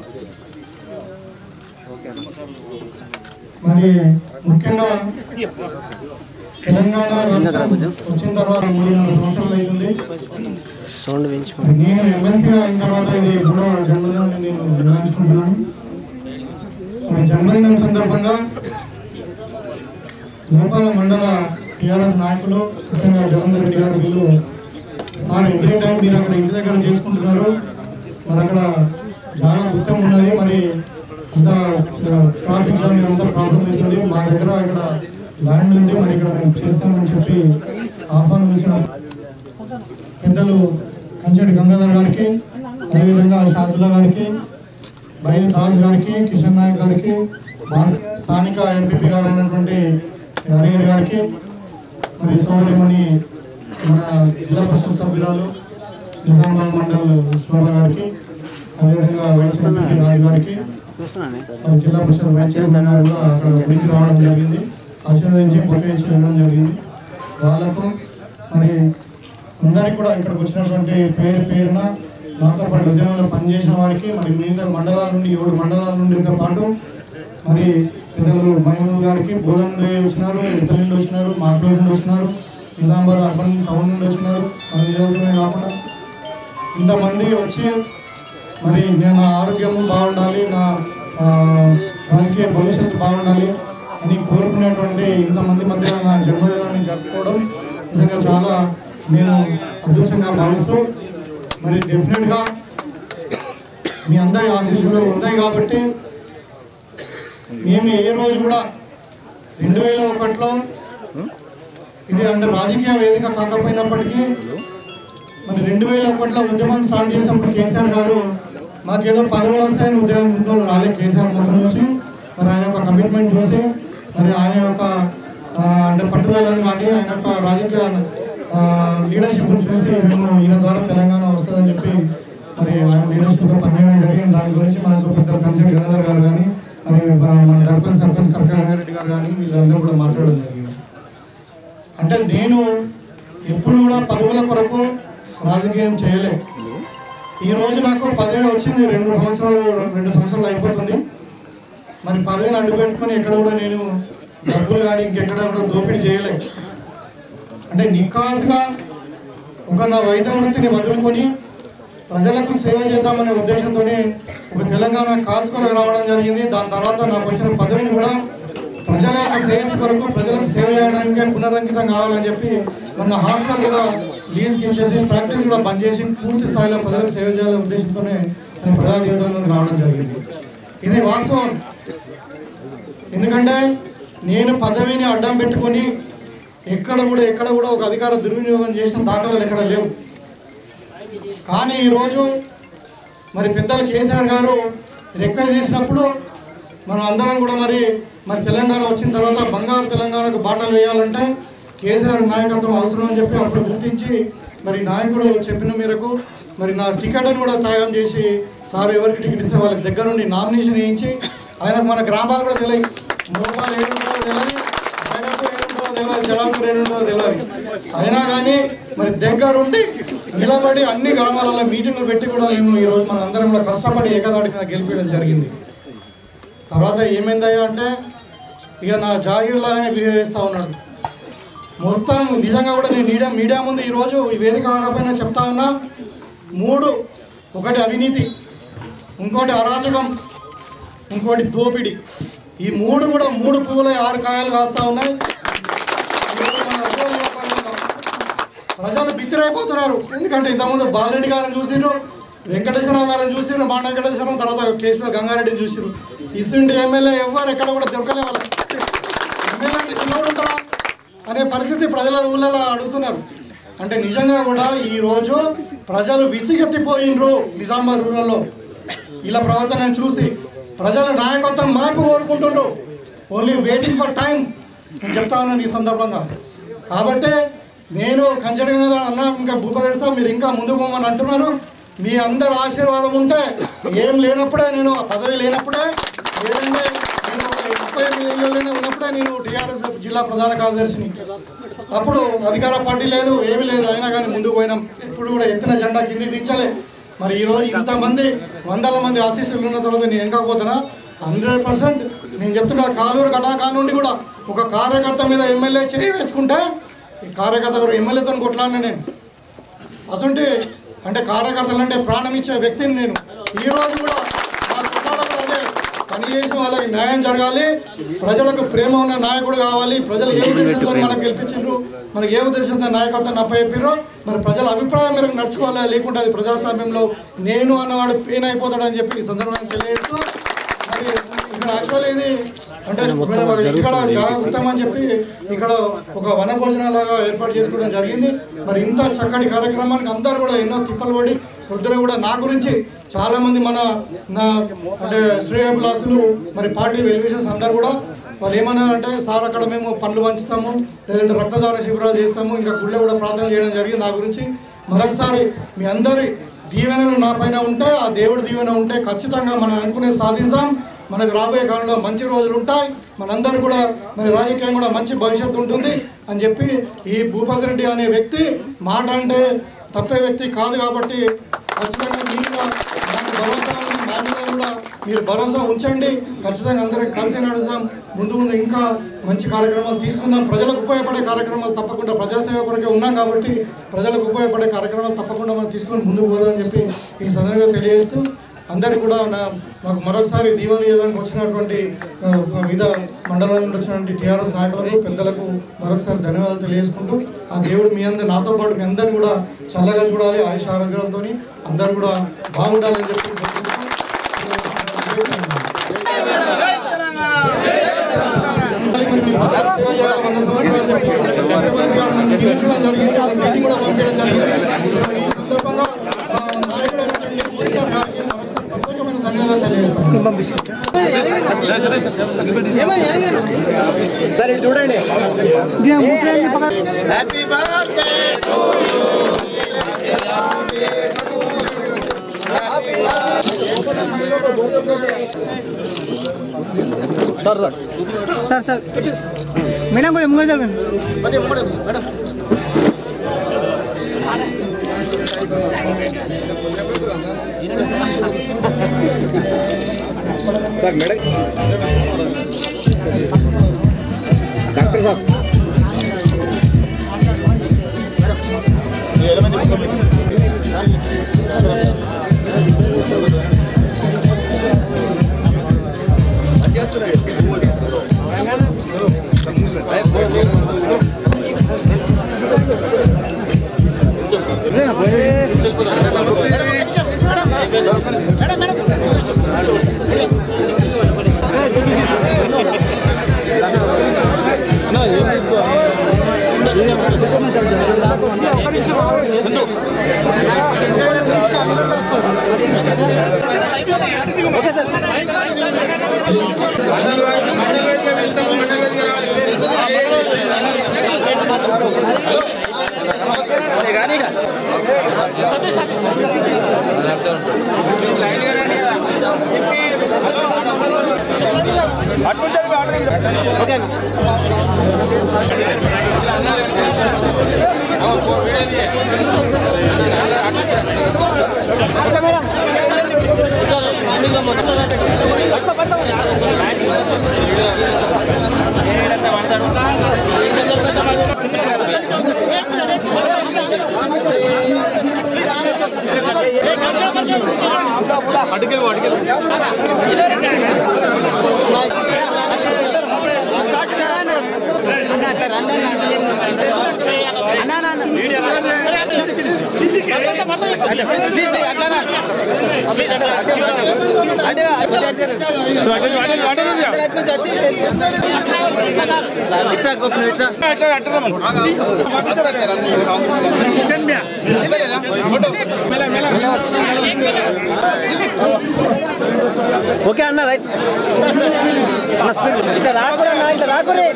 మరి ముఖ్యంగా తెలంగాణ రాష్ట్రం వచ్చిన తర్వాత మూడున్నర సంవత్సరాలు అవుతుంది. నేను ఎమ్మెల్సీగా అయిన తర్వాత ఇది మూడవ జన్మదినాన్ని నేను నిర్వహించుకుంటున్నాను. మరి జన్మదినం సందర్భంగా లోపల మండల టీఆర్ఎస్ నాయకులు ముఖ్యంగా జగన్మోహన్ రెడ్డి గారు వీళ్ళు సార్ ఎవ్రీ టైం మీరు అక్కడ ఇంటి దగ్గర చేసుకుంటున్నారు, మరి అక్కడ చాలా ఉత్తమం ఉన్నది, మరి అంతా ట్రాఫిక్ జామ్ అంతా ప్రాబ్లం అవుతుంది, మా దగ్గర ఇక్కడ ల్యాండ్ ఉంది, మరి ఇక్కడ మేము చేస్తామని చెప్పి ఆహ్వానం ఇచ్చిన పెద్దలు కంచెడి గంగాధర్ గారికి, అదేవిధంగా శాస్త్రుల గారికి, బైని రాజు గారికి, కిషన్ నాయక్ గారికి, మా స్థానిక ఎంపీపీ గారు అయినటువంటి రాజయ్య గారికి, మరి సోదరిమణి మన జిల్లా పరిషత్ సభ్యురాలు నిజామాబాద్ మండల్ శోభ గారికి, అదేవిధంగా వైస్ ఎంపీ రాజు గారికి, జిల్లా పరిషత్ వైస్ చైర్మన్ గారు కూడా అక్కడ ఉనికి రావడం జరిగింది, ఆశీర్వదించి బొకేసి వెళ్ళడం జరిగింది. వాళ్ళకు మరి అందరికీ కూడా ఇక్కడికి వచ్చినటువంటి పేరు పేరున నాతో పాటు ఉద్యమంలో పనిచేసిన వారికి, మరి మిగతా మండలాల నుండి ఏడు మండలాల నుండితో పాటు మరి పెద్దలు మహమూద్ గారికి బోధన నుండి వచ్చినారు, ఎప్పటి నుండి వచ్చినారు, మాటూరు నుండి వచ్చినారు, నిజామాబాద్ అర్బన్ టౌన్ నుండి వచ్చినారు, మన నిజామాబాద్ కాకుండా ఇంతమంది వచ్చి మరి నేను ఆరోగ్యము బాగుండాలి, నా రాజకీయ భవిష్యత్తు బాగుండాలి అని కోరుకునేటువంటి ఇంతమంది మధ్య నా జన్మదినాన్ని జరుపుకోవడం నిజంగా చాలా నేను అదృష్టంగా భావిస్తూ, మరి డెఫినెట్గా మీ అందరి ఆశీస్సులు ఉన్నాయి కాబట్టి మేము ఏ రోజు కూడా రెండు వేల ఒకటిలో ఇది అంటే రాజకీయ వేదిక కాకపోయినప్పటికీ మరి రెండు వేల ఒకటిలో ఉద్యమం స్టార్ట్ చేసినప్పుడు కేసీఆర్ గారు మాకేదో పదవులు వస్తాయని ఉద్యమంలో రాలే. కేసీఆర్ ముఖం చూసి మరి ఆయన యొక్క కమిట్మెంట్ చూసి మరి ఆయన యొక్క అంటే పట్టుదలను కానీ ఆయన యొక్క రాజకీయ లీడర్షిప్ చూసి మేము ఈయన ద్వారా తెలంగాణ వస్తుందని చెప్పి మరి ఆయన లీడర్షిప్లో పనిచేయడం జరిగింది. దాని గురించి మనకు పెద్ద కంచెడి గంగాధర్ గారు కానీ మరి మన దర్పల్ సర్పంచ్ కనక రంగారెడ్డి గారు కానీ వీళ్ళందరూ కూడా మాట్లాడడం జరిగింది. అంటే నేను ఎప్పుడు కూడా పదవుల కొరకు రాజకీయం చేయలే. ఈ రోజు నాకు పదవి వచ్చింది, రెండు సంవత్సరాలు రెండు సంవత్సరాలు అయిపోతుంది. మరి పదవిని అడ్డు పెట్టుకొని ఎక్కడ కూడా నేను డబ్బులు కానీ ఇంకెక్కడ కూడా దోపిడీ చేయలే. అంటే నికాస్గా ఒక నా వైద్య వృత్తిని వదులుకొని ప్రజలకు సేవ చేద్దామనే ఉద్దేశంతో ఒక తెలంగాణ కాస్కొరకు రావడం జరిగింది. దాని తర్వాత నాకు వచ్చిన పదవిని కూడా ప్రజల యొక్క శ్రేయస్సు కొరకు ప్రజలకు సేవ చేయడానికి పునరంకితం కావాలని చెప్పి మన హాస్పిటల్ కూడా లీజ్కి ఇచ్చేసి ప్రాక్టీస్ కూడా బంద్ చేసి పూర్తి స్థాయిలో ప్రజలకు సేవ చేయాలనే ఉద్దేశంతోనే నేను ప్రజా జీవితంలోకి రావడం జరిగింది. ఇది వాస్తవం. ఎందుకంటే నేను పదవిని అడ్డం పెట్టుకొని ఎక్కడ కూడా ఎక్కడ కూడా ఒక అధికార దుర్వినియోగం చేసిన దాఖలాలు ఎక్కడ లేవు. కానీ ఈరోజు మరి పెద్దలు కేసీఆర్ గారు రిక్వెస్ట్ చేసినప్పుడు మనం అందరం కూడా మరి మరి తెలంగాణ వచ్చిన తర్వాత బంగారు తెలంగాణకు బాటలు వేయాలంటే కేసీఆర్ నాయకత్వం అవసరం అని చెప్పి అప్పుడు గుర్తించి మరి నాయకుడు చెప్పిన మేరకు మరి నా టికెట్ను కూడా త్యాగం చేసి సార్ ఎవరికి టికెట్ ఇస్తే వాళ్ళకి దగ్గర నుండి నామినేషన్ వేయించి ఆయనకు మన గ్రామాలు కూడా తెలియదు, మోపాలు ఏడుంటుందో తెలియదు, మైనాపూర్ ఏడుంటుందో తెలియదు, జలాపూర్ ఏడుంటుందో తెలియదు. అయినా కానీ మరి దగ్గరుండి నిలబడి అన్ని గ్రామాలలో మీటింగ్లు పెట్టి కూడా మేము ఈరోజు మన అందరం కూడా కష్టపడి ఏకదాటి మీద గెలిపించడం జరిగింది. తర్వాత ఏమైందయ్యా అంటే ఇక నా జాగీర్లాగానే బిహేవ్ చేస్తూ ఉన్నాడు. మొత్తం నిజంగా కూడా నేను మీడియా మీడియా ముందు ఈరోజు ఈ వేదిక కాకపోయినా చెప్తా ఉన్నా, మూడు ఒకటి అవినీతి, ఇంకోటి అరాచకం, ఇంకోటి దోపిడి. ఈ మూడు కూడా మూడు పువ్వుల ఆరు కాయలు కాస్తూ ఉన్నాయి. ప్రజలు బిత్తిరైపోతున్నారు. ఎందుకంటే ఇంతకుముందు బాలరెడ్డి గారిని చూసిర్రు, వెంకటేశ్వరరావు గారిని చూసిర్రు, బాండ వెంకటేశ్వరరావు, తర్వాత కేశవ గంగారెడ్డిని చూసిర్రు. ఇసుంటి ఎమ్మెల్యే ఎవరు ఎక్కడ కూడా దొరకలే వాళ్ళకి. ఎమ్మెల్యే చిన్నోడు ఉంటారా అనే పరిస్థితి ప్రజల ఊళ్ళలో అడుగుతున్నారు. అంటే నిజంగా కూడా ఈరోజు ప్రజలు విసిగెత్తిపోయినరు నిజామాబాద్ రూరల్లో ఇలా ప్రవర్తన చూసి. ప్రజలు నాయకత్వం మార్పు కోరుకుంటుండ్రు. ఓన్లీ వెయిటింగ్ ఫర్ టైం నేను చెప్తా ఉన్నాను ఈ సందర్భంగా. కాబట్టి నేను కంచెడగా అన్న ఇంకా భూపదేశం మీరు ఇంకా ముందుకు పోమని అంటున్నాను. మీ అందరు ఆశీర్వాదం ఉంటే ఏం లేనప్పుడే నేను పదవి లేనప్పుడే ఏదంటే నేను ముప్పై ఎనిమిది ఏళ్ళలోనే ఉన్నప్పుడే నేను టీఆర్ఎస్ జిల్లా ప్రధాన కార్యదర్శిని. అప్పుడు అధికార పార్టీ లేదు, ఏమీ లేదు, అయినా కానీ ముందుకు పోయినాం. ఎప్పుడు కూడా ఎత్తిన జెండా కిందికి దించలే. మరి ఈరోజు ఇంతమంది వందల మంది ఆశీస్సులు ఉన్న తర్వాత నేను ఎంకపోతున్నా హండ్రెడ్ పర్సెంట్ నేను చెప్తున్నా. కాలూరు కటాకా నుండి కూడా ఒక కార్యకర్త మీద ఎమ్మెల్యే చర్య వేసుకుంటే కార్యకర్త గారు ఎమ్మెల్యేతో కొట్లాడినా నేను. అసంటే అంటే కార్యకర్తలు అంటే ప్రాణం ఇచ్చే వ్యక్తిని నేను. ఈరోజు కూడా ఆ కొట్లాడకు అదే పనిచేసిన వాళ్ళకి న్యాయం జరగాలి, ప్రజలకు ప్రేమ ఉన్న నాయకుడు కావాలి. ప్రజలు ఏ ఉద్దేశంతో మనకు గెలిపించారు, మనకి ఏ ఉద్దేశంతో నాయకత్వం అప్పచెప్పారో మరి ప్రజల అభిప్రాయం మేరకు నడుచుకోవాలి. లేకుంటే అది ప్రజాస్వామ్యంలో నేను అన్నవాడు పెయిన్ అయిపోతాడని చెప్పి ఈ సందర్భంగా తెలియజేస్తూ మరి ఇక్కడ యాక్చువల్లీ ఇది అంటే ఇక్కడ జాగ్రత్తం అని చెప్పి ఇక్కడ ఒక వన భోజనాలాగా ఏర్పాటు చేసుకోవడం జరిగింది. మరి ఇంత చక్కటి కార్యక్రమానికి అందరూ కూడా ఎన్నో తిప్పలు పడి పొద్దున కూడా నా గురించి చాలామంది మన నా అంటే శ్రేయాభిలాసులు మరి పార్టీ వెలివిషన్స్ అందరూ కూడా వాళ్ళు ఏమన్నారంటే సార్ అక్కడ మేము పండ్లు పంచుతాము, లేదంటే రక్తదాన శిబిరాలు చేస్తాము, ఇంకా గుళ్ళో కూడా ప్రార్థన చేయడం జరిగింది. నా గురించి మరొకసారి మీ అందరి దీవెనలు నా పైన ఉంటే, ఆ దేవుడి దీవెన ఉంటే ఖచ్చితంగా మనం అనుకునే సాధిస్తాం. మనకు రాబోయే కాలంలో మంచి రోజులు ఉంటాయి, మనందరూ కూడా మరి రాజకీయం కూడా మంచి భవిష్యత్తు ఉంటుంది అని చెప్పి ఈ భూపతి రెడ్డి అనే వ్యక్తి మాట అంటే తప్పే వ్యక్తి కాదు. కాబట్టి ఖచ్చితంగా మీరు నాకు భరోసా నా మీద కూడా మీరు భరోసా ఉంచండి. ఖచ్చితంగా అందరం కలిసి నడుస్తాం. ముందు ముందు ఇంకా మంచి కార్యక్రమాలు తీసుకుందాం. ప్రజలకు ఉపయోగపడే కార్యక్రమాలు తప్పకుండా ప్రజాసేవ కొరకే ఉన్నాం కాబట్టి ప్రజలకు ఉపయోగపడే కార్యక్రమాలు తప్పకుండా మనం తీసుకొని ముందుకు పోదామని చెప్పి ఈ సందర్భంగా తెలియజేస్తూ అందరికీ కూడా నా నాకు మరొకసారి దీవెన చేయడానికి వచ్చినటువంటి వివిధ మండలాల నుండి వచ్చినటువంటి టీఆర్ఎస్ నాయకులకు పెద్దలకు మరొకసారి ధన్యవాదాలు తెలియజేసుకుంటూ ఆ దేవుడు మీ అందరు నాతో పాటు మీ అందరిని కూడా చల్లగా చూడాలి, ఆయుష ఆరోగ్యాలతో అందరూ కూడా బాగుండాలని చెప్పి వంద సంవత్సరాలు జీవించడం జరిగింది, మీటింగ్ కూడా పంపించడం జరిగింది. ఈ సందర్భంగా నాయకుడైనటువంటి కేసీఆర్ గారికి మరొకసారి ప్రత్యేకమైన ధన్యవాదాలు తెలియజేస్తాను. సరే చూడండి. Happy birthday to you. Sir sir sir madam కూడా ముందు జరగండి. Madam sir madam doctor sir చేస్తున్నాయి. ఓకే అన్న రైట్ రాకురే అన్న ఇంత రాకురే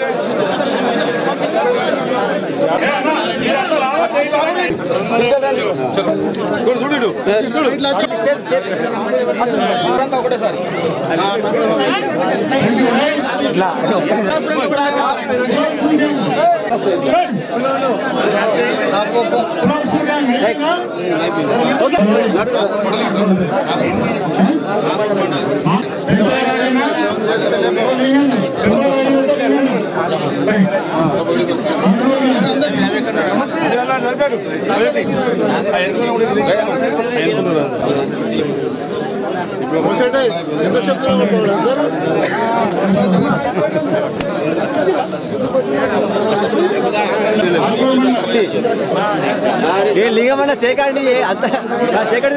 ఒకటేసారి ఏ లింగమన్న సేకండి అంత సేకండి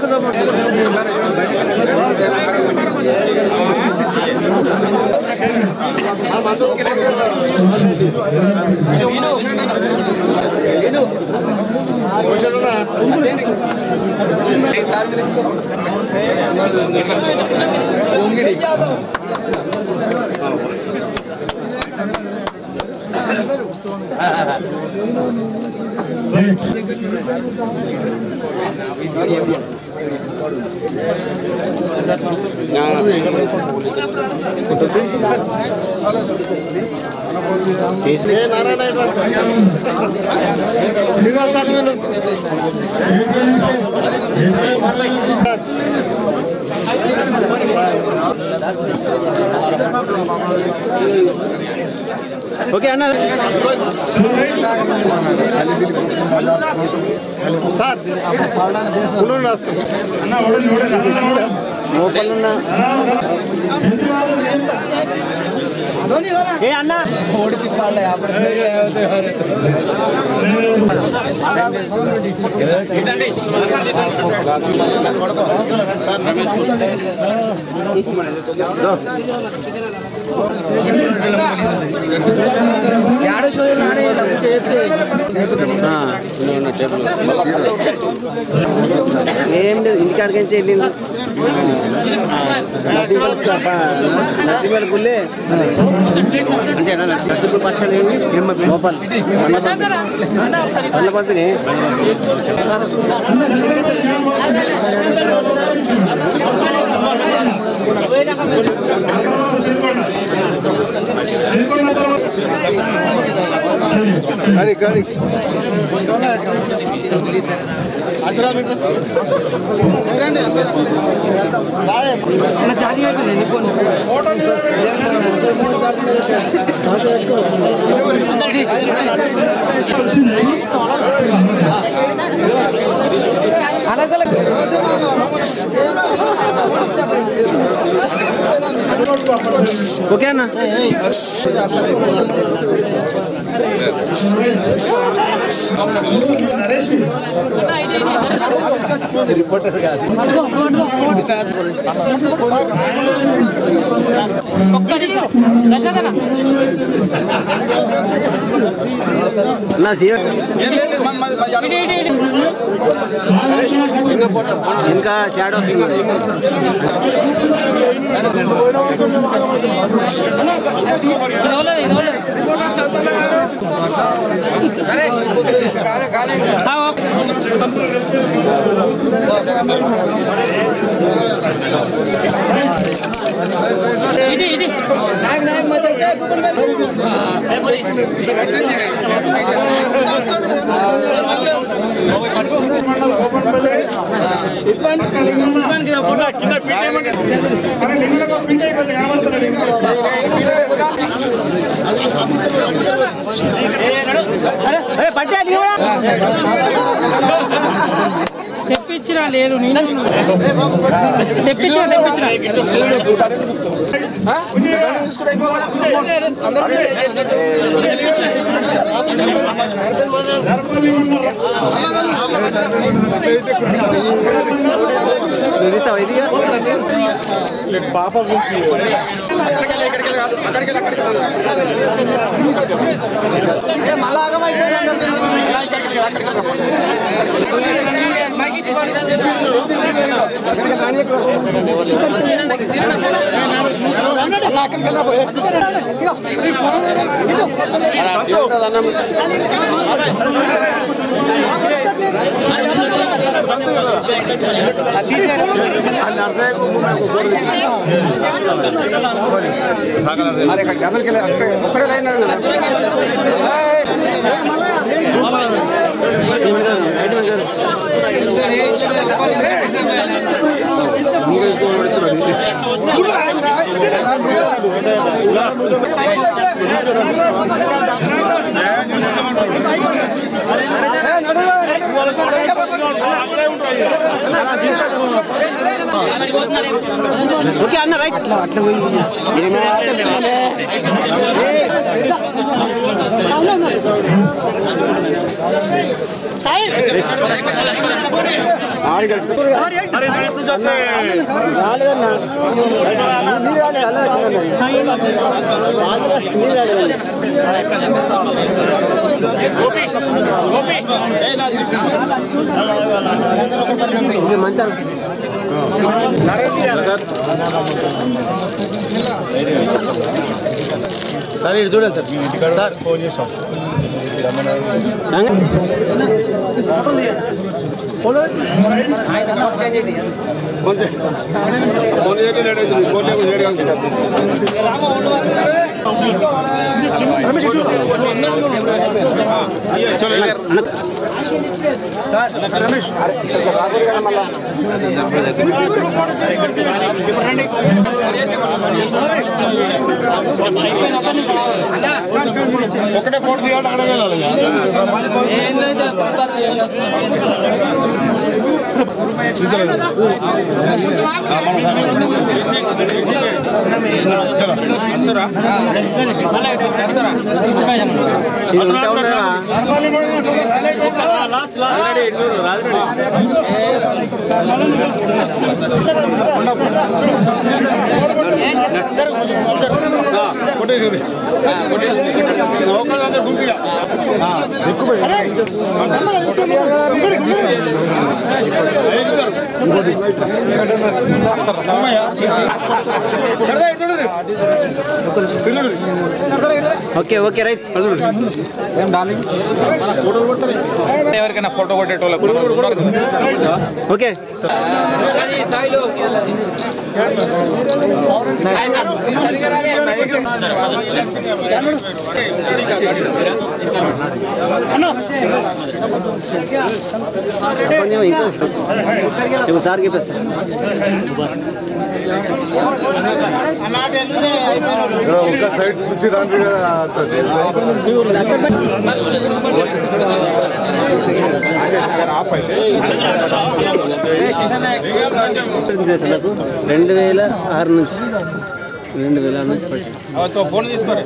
ఓకే అన్న ఏ అన్న ఓడికి ఏం లేదు ఇంటికాడికి వెళ్ళింది నదిపల్లి అంటే నర్సింగ్ పర్సెంట్ ఏంటి లోపల అన్న పంపిణీ కానీ కానీ ఓకే అన్న రిపోర్టర్ కాదు ఇంకా షాడో ఇది ఇది నాయక్ నాయక్ మధ్య తెప్పించిరా లేరు నేను తెప్పించిరా తెప్పించిరా పాప గురించి ఓకే అన్న రైట్ అట్లా అట్లా మంచి సార్ ఇది చూడాలి సార్ సార్ ఫోన్ చేసాం రమేష్ ఒకటే ఫోటో తీయాలి అక్కడ వెళ్ళాలి ఓకే ఓకే రైట్ ఎవరికైనా ఫోటో కొట్టేటోళ్ళకు ఓకే సార్ ఒక సైడ్ నుంచి రాండి రెండు వేల ఆరు నుంచి రెండు వేల నుంచి ఫోన్ తీసుకోండి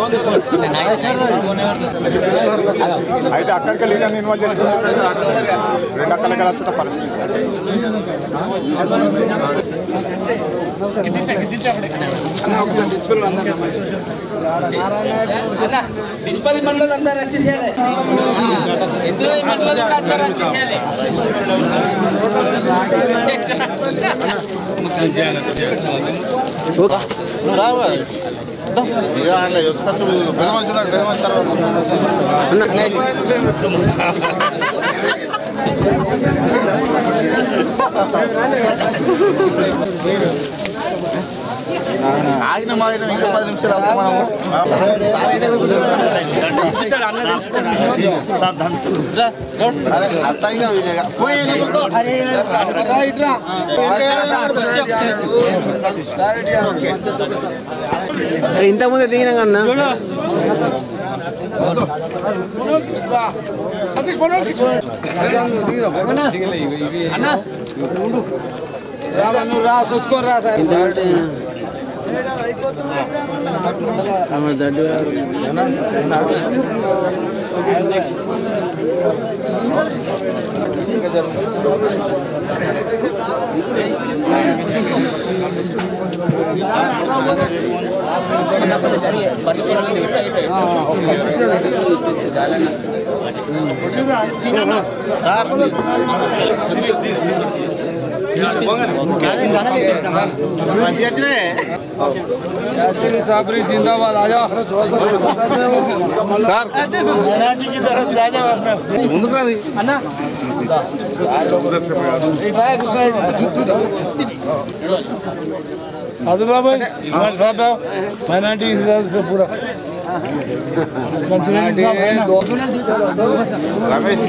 అయితే అక్కడికి లీడర్ని ఇన్వాల్వ్ చేసుకుంటారు రెండు అక్కల కలిసి పరిస్థితి పది మండలం అంతా రద్దు చేయాలి ఎందుకు ఈ మండలం అంతా రద్దు చేయాలి ఆగిన మాగిన ఇంకా పది నిమిషాలు ఇంతకుముందు దిగినా కన్నా రా చూసుకోరా సార్ దడ్డు సార్ साबरी जिंदाबाद आ जाओ ముందుకు రాది अदुल्ला भाई माइनॉरिटी से पूरा రమేష్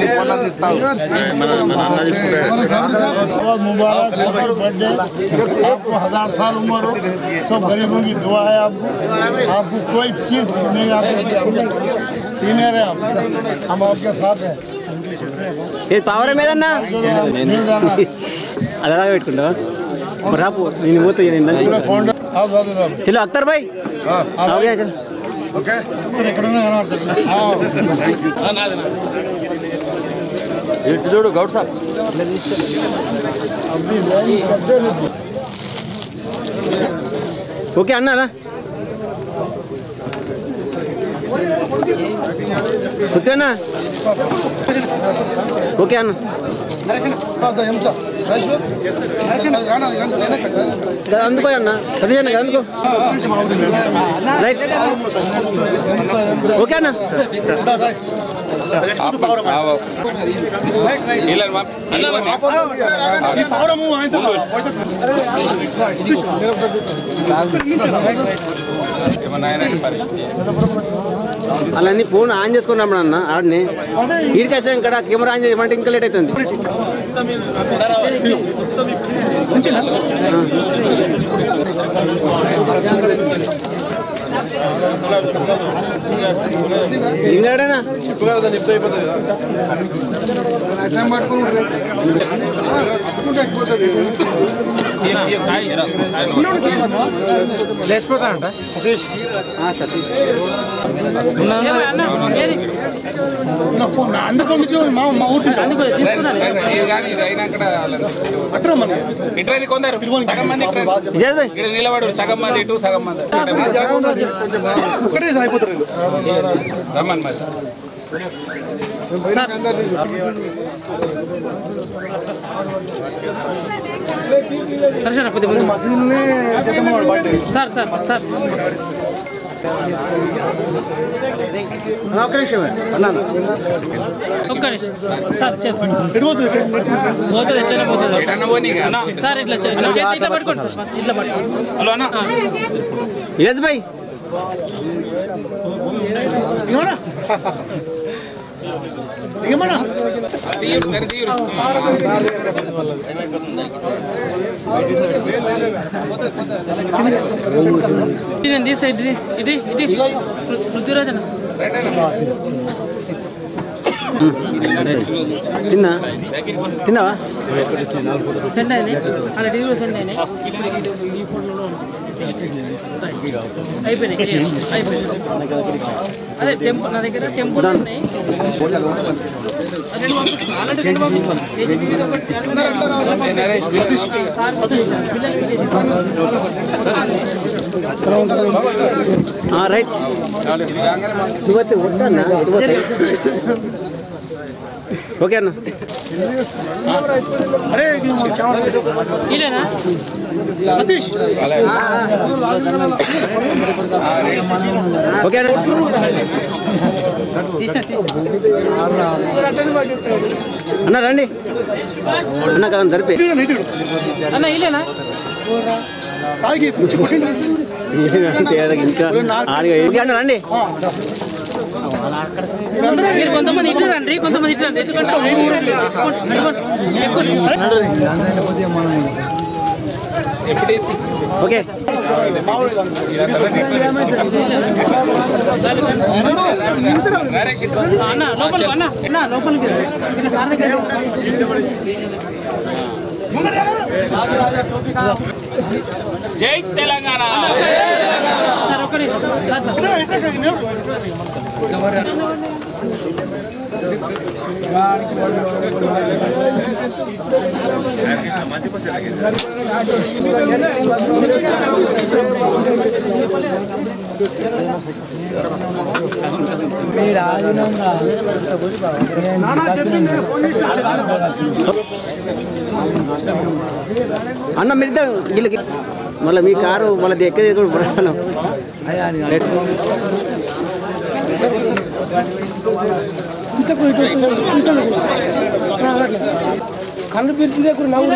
मुबारक बर्थडे आपको हजार साल उम्र हो सब गरीबों की दुआ है आपको आपको कोई चीज नहीं आपको सीनियर है आप हम आपके साथ हैं పవర్ మీదన్నా అలాగే పెట్టుకుంటావా రాపు నేను పోతా చలో అక్తర్ భాయ్ ఓకే ఎక్కడన్నా చూడు గౌడ్ సాబ్ ఓకే అన్నారా కూర్చోనా ఓకే అన్న అందుకో అన్న అది అన్న అందుకో రైట్ ఓకే అన్న అలా ఫోన్ ఆన్ చేసుకున్నాం అన్న ఆడిని వీడికి వచ్చాం ఇక్కడ కెమెరా ఆన్ చేయమంటే ఇంకా లేట్ అవుతుంది ఇంకాడేనా లేచిపోతానంట సతీష్ సతీష్ నిలబడు సగం మంది ఇటు సగం మంది రమ్మని మరి సార్ సార్ సార్ ఒక్క నిమిషం ఒక్క నిమిషం సార్ చెప్పండి పోతుంది ఎట్లయినా పోతుంది సార్ ఇట్లా ఇట్లా పట్టుకోండి సార్ ఇట్లా పట్టుకోండి హలో అన్న లేదు భాయ్ నేను తీస్తా ఇటు ఇటు ఇటు పృథ్వీరాజ్ అన్న తిన్నా తిన్నావా సెండ్ అయినాయి అలా టీవీలో సెండ్ అయినాయి ఈ ఫోన్లో అయిపోయినాయి అయిపోయినాయి అదే టెంపు నా దగ్గర టెంపుల్ ఉన్నాయి రెండు ఆల్రెడీ రెండు రైట్ ఓకే అన్న ఇలేనా ఓకే అన్న అన్న రండి అన్న కదా జరిపి అన్న ఇలేనా ఇంకా అన్న రండి మీరు కొంతమంది ఇట్లా రండి కొంతమంది ఇట్లా ఎందుకంటే ఓకే అన్న లోపలికి అన్న అన్న లోపలికి సార్ దగ్గర జై తెలంగాణ సార్ ఒక్క నిమిషం సార్ అన్న మీరు వీళ్ళకి మళ్ళీ మీ కారు మళ్ళీ ఎక్కడ కళ్ళు పిలిచిందే కూడా నవ్వు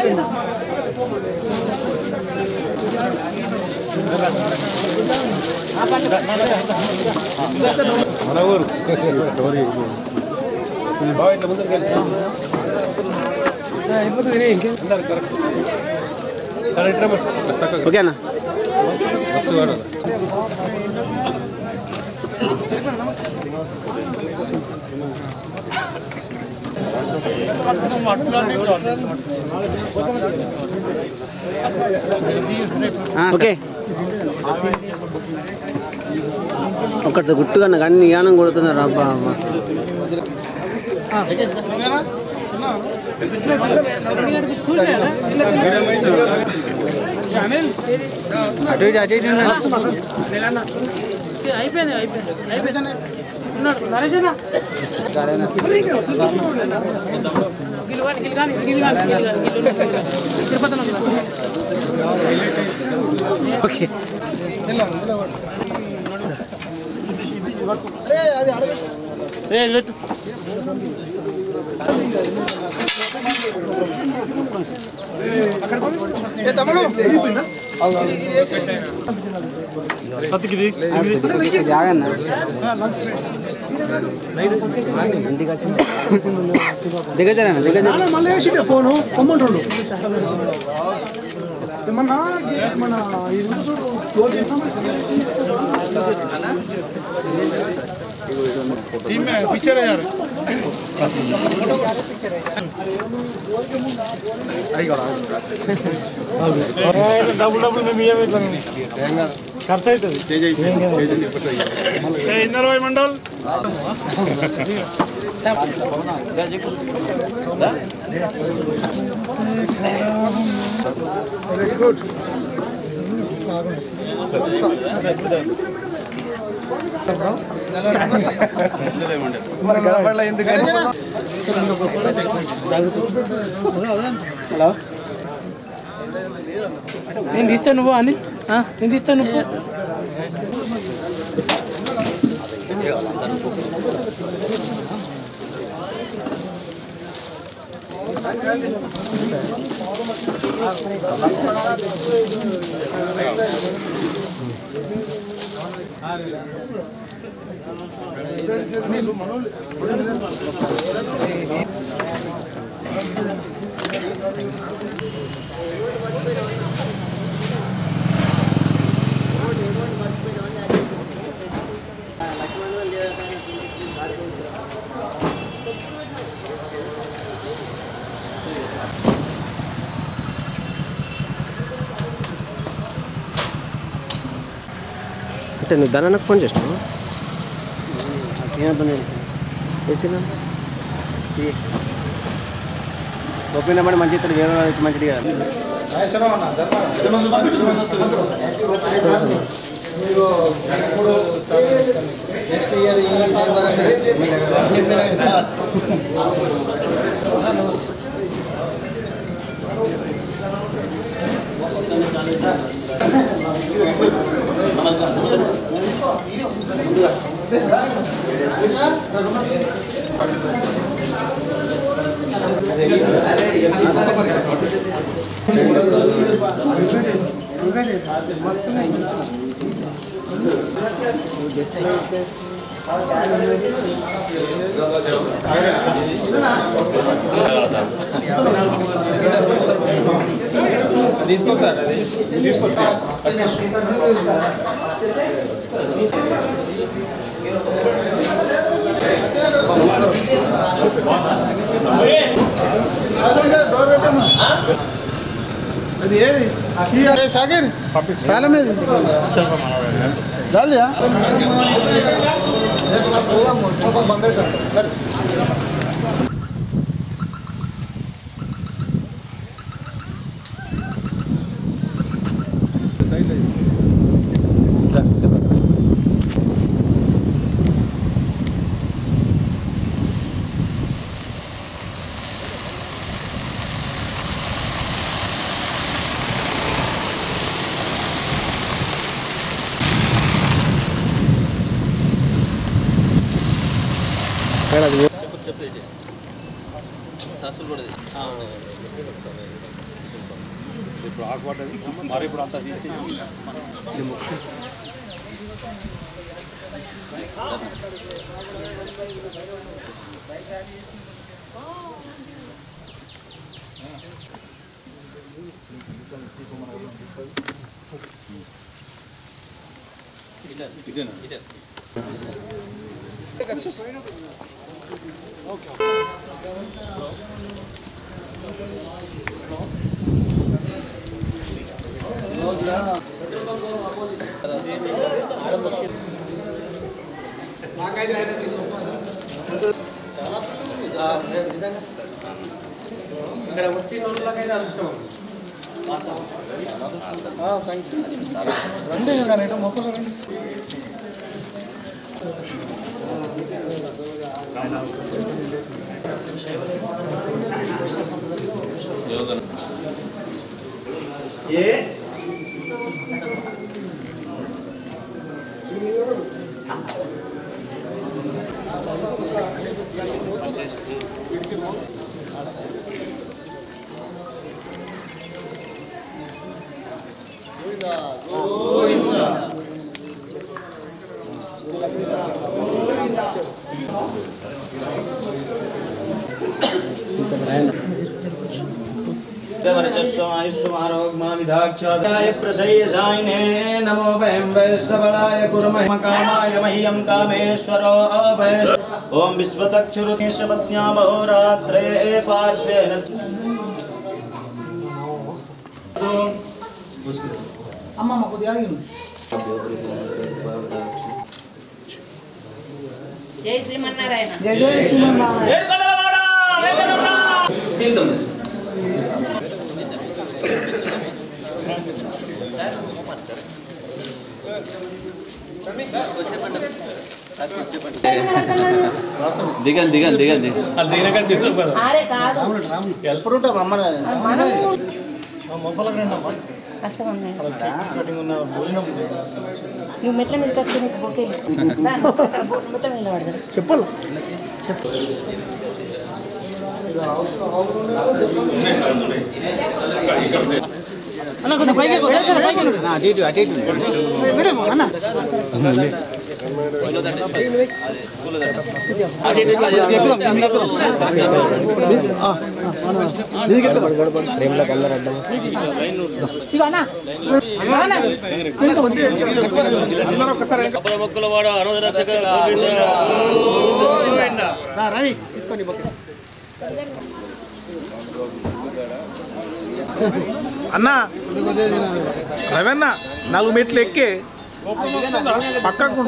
మన ఊరు ఇట్లా ముందరికి ఓకే అన్న ఓకే ఒకటి గుట్టుగా అన్ని యానం కొడుతున్నారు అబ్బా అబ్బా అటు ఇటు అటు ఇటు అయిపోయింది అయిపోయింది అయిపోయింది ఉన్నాడు నరేష్ అన్న గిల్వాడి గిల్గాని గిల్గాని తిరుపతిలో ఓకే జాగన్నా దిగజరా దిగజరా మళ్ళీ వేసిండే ఫోను పొమ్మంటుండు ఏమన్నా మన పిక్చర్ డబ్బులు డబ్బులు మేము ఖర్చు అవుతుంది ఇందరవై మండల్ వెరీ గుడ్ హలో నేను తీస్తా నువ్వు అని నేను తీస్తా నువ్వు అంటే నువ్వు ధనానికి ఫోన్ చేసినావు ఏమన్నా చేసినా ఓపెన్ అవ్వడం మంచి ఇతడు వేరే మంచిది కాదు నెక్స్ట్ ఇయర్ ఈ టైం తీసుకుంటారు తీసుకుంటారు అది ఏది షాకిర్ చాలా మీద జల్దీ బంద్ అవుతాడు ఇప్పుడు ఆకుపడ్డది మరి ఇప్పుడు అంతా తీసి ఇదేనా ఇదే ఓకే రండి కానీ మొక్కలు రండి ఏ प्रसय्यसायिने नमो वयं वैष्णवाय कुर्मः कामाय मह्यं कामेश्वरो अभय ओम विश्वतक्षुरुनिशपत्न्या बहुरात्रे पार्श्वेन अम्मा को दिया जय श्रीमन्नारायण जय जय श्रीमन्नारायण దిగండి దిగండి దిగండి అది దిగనకండి అరే కాదు ఎప్పుడు ఉంటాం అమ్మ మనం మొక్కలకు రండి అమ్మా కష్టమన్నా కటింగ్ ఉన్న భోజనం నువ్వు మెట్ల మీద కష్టం నీకు బొకే మొత్తం నిలబడతారు చెప్పాలి చెప్పు అన్న కొంచెం పైకి ఎక్కు. పైకి ఎక్కు. అటు ఇటు అటు ఇటు మేడం అన్న మొక్కల వాడ అనురక్షక రవి తీసుకొని అన్న రవన్న నాలుగు మెట్లు ఎక్కి పక్కకు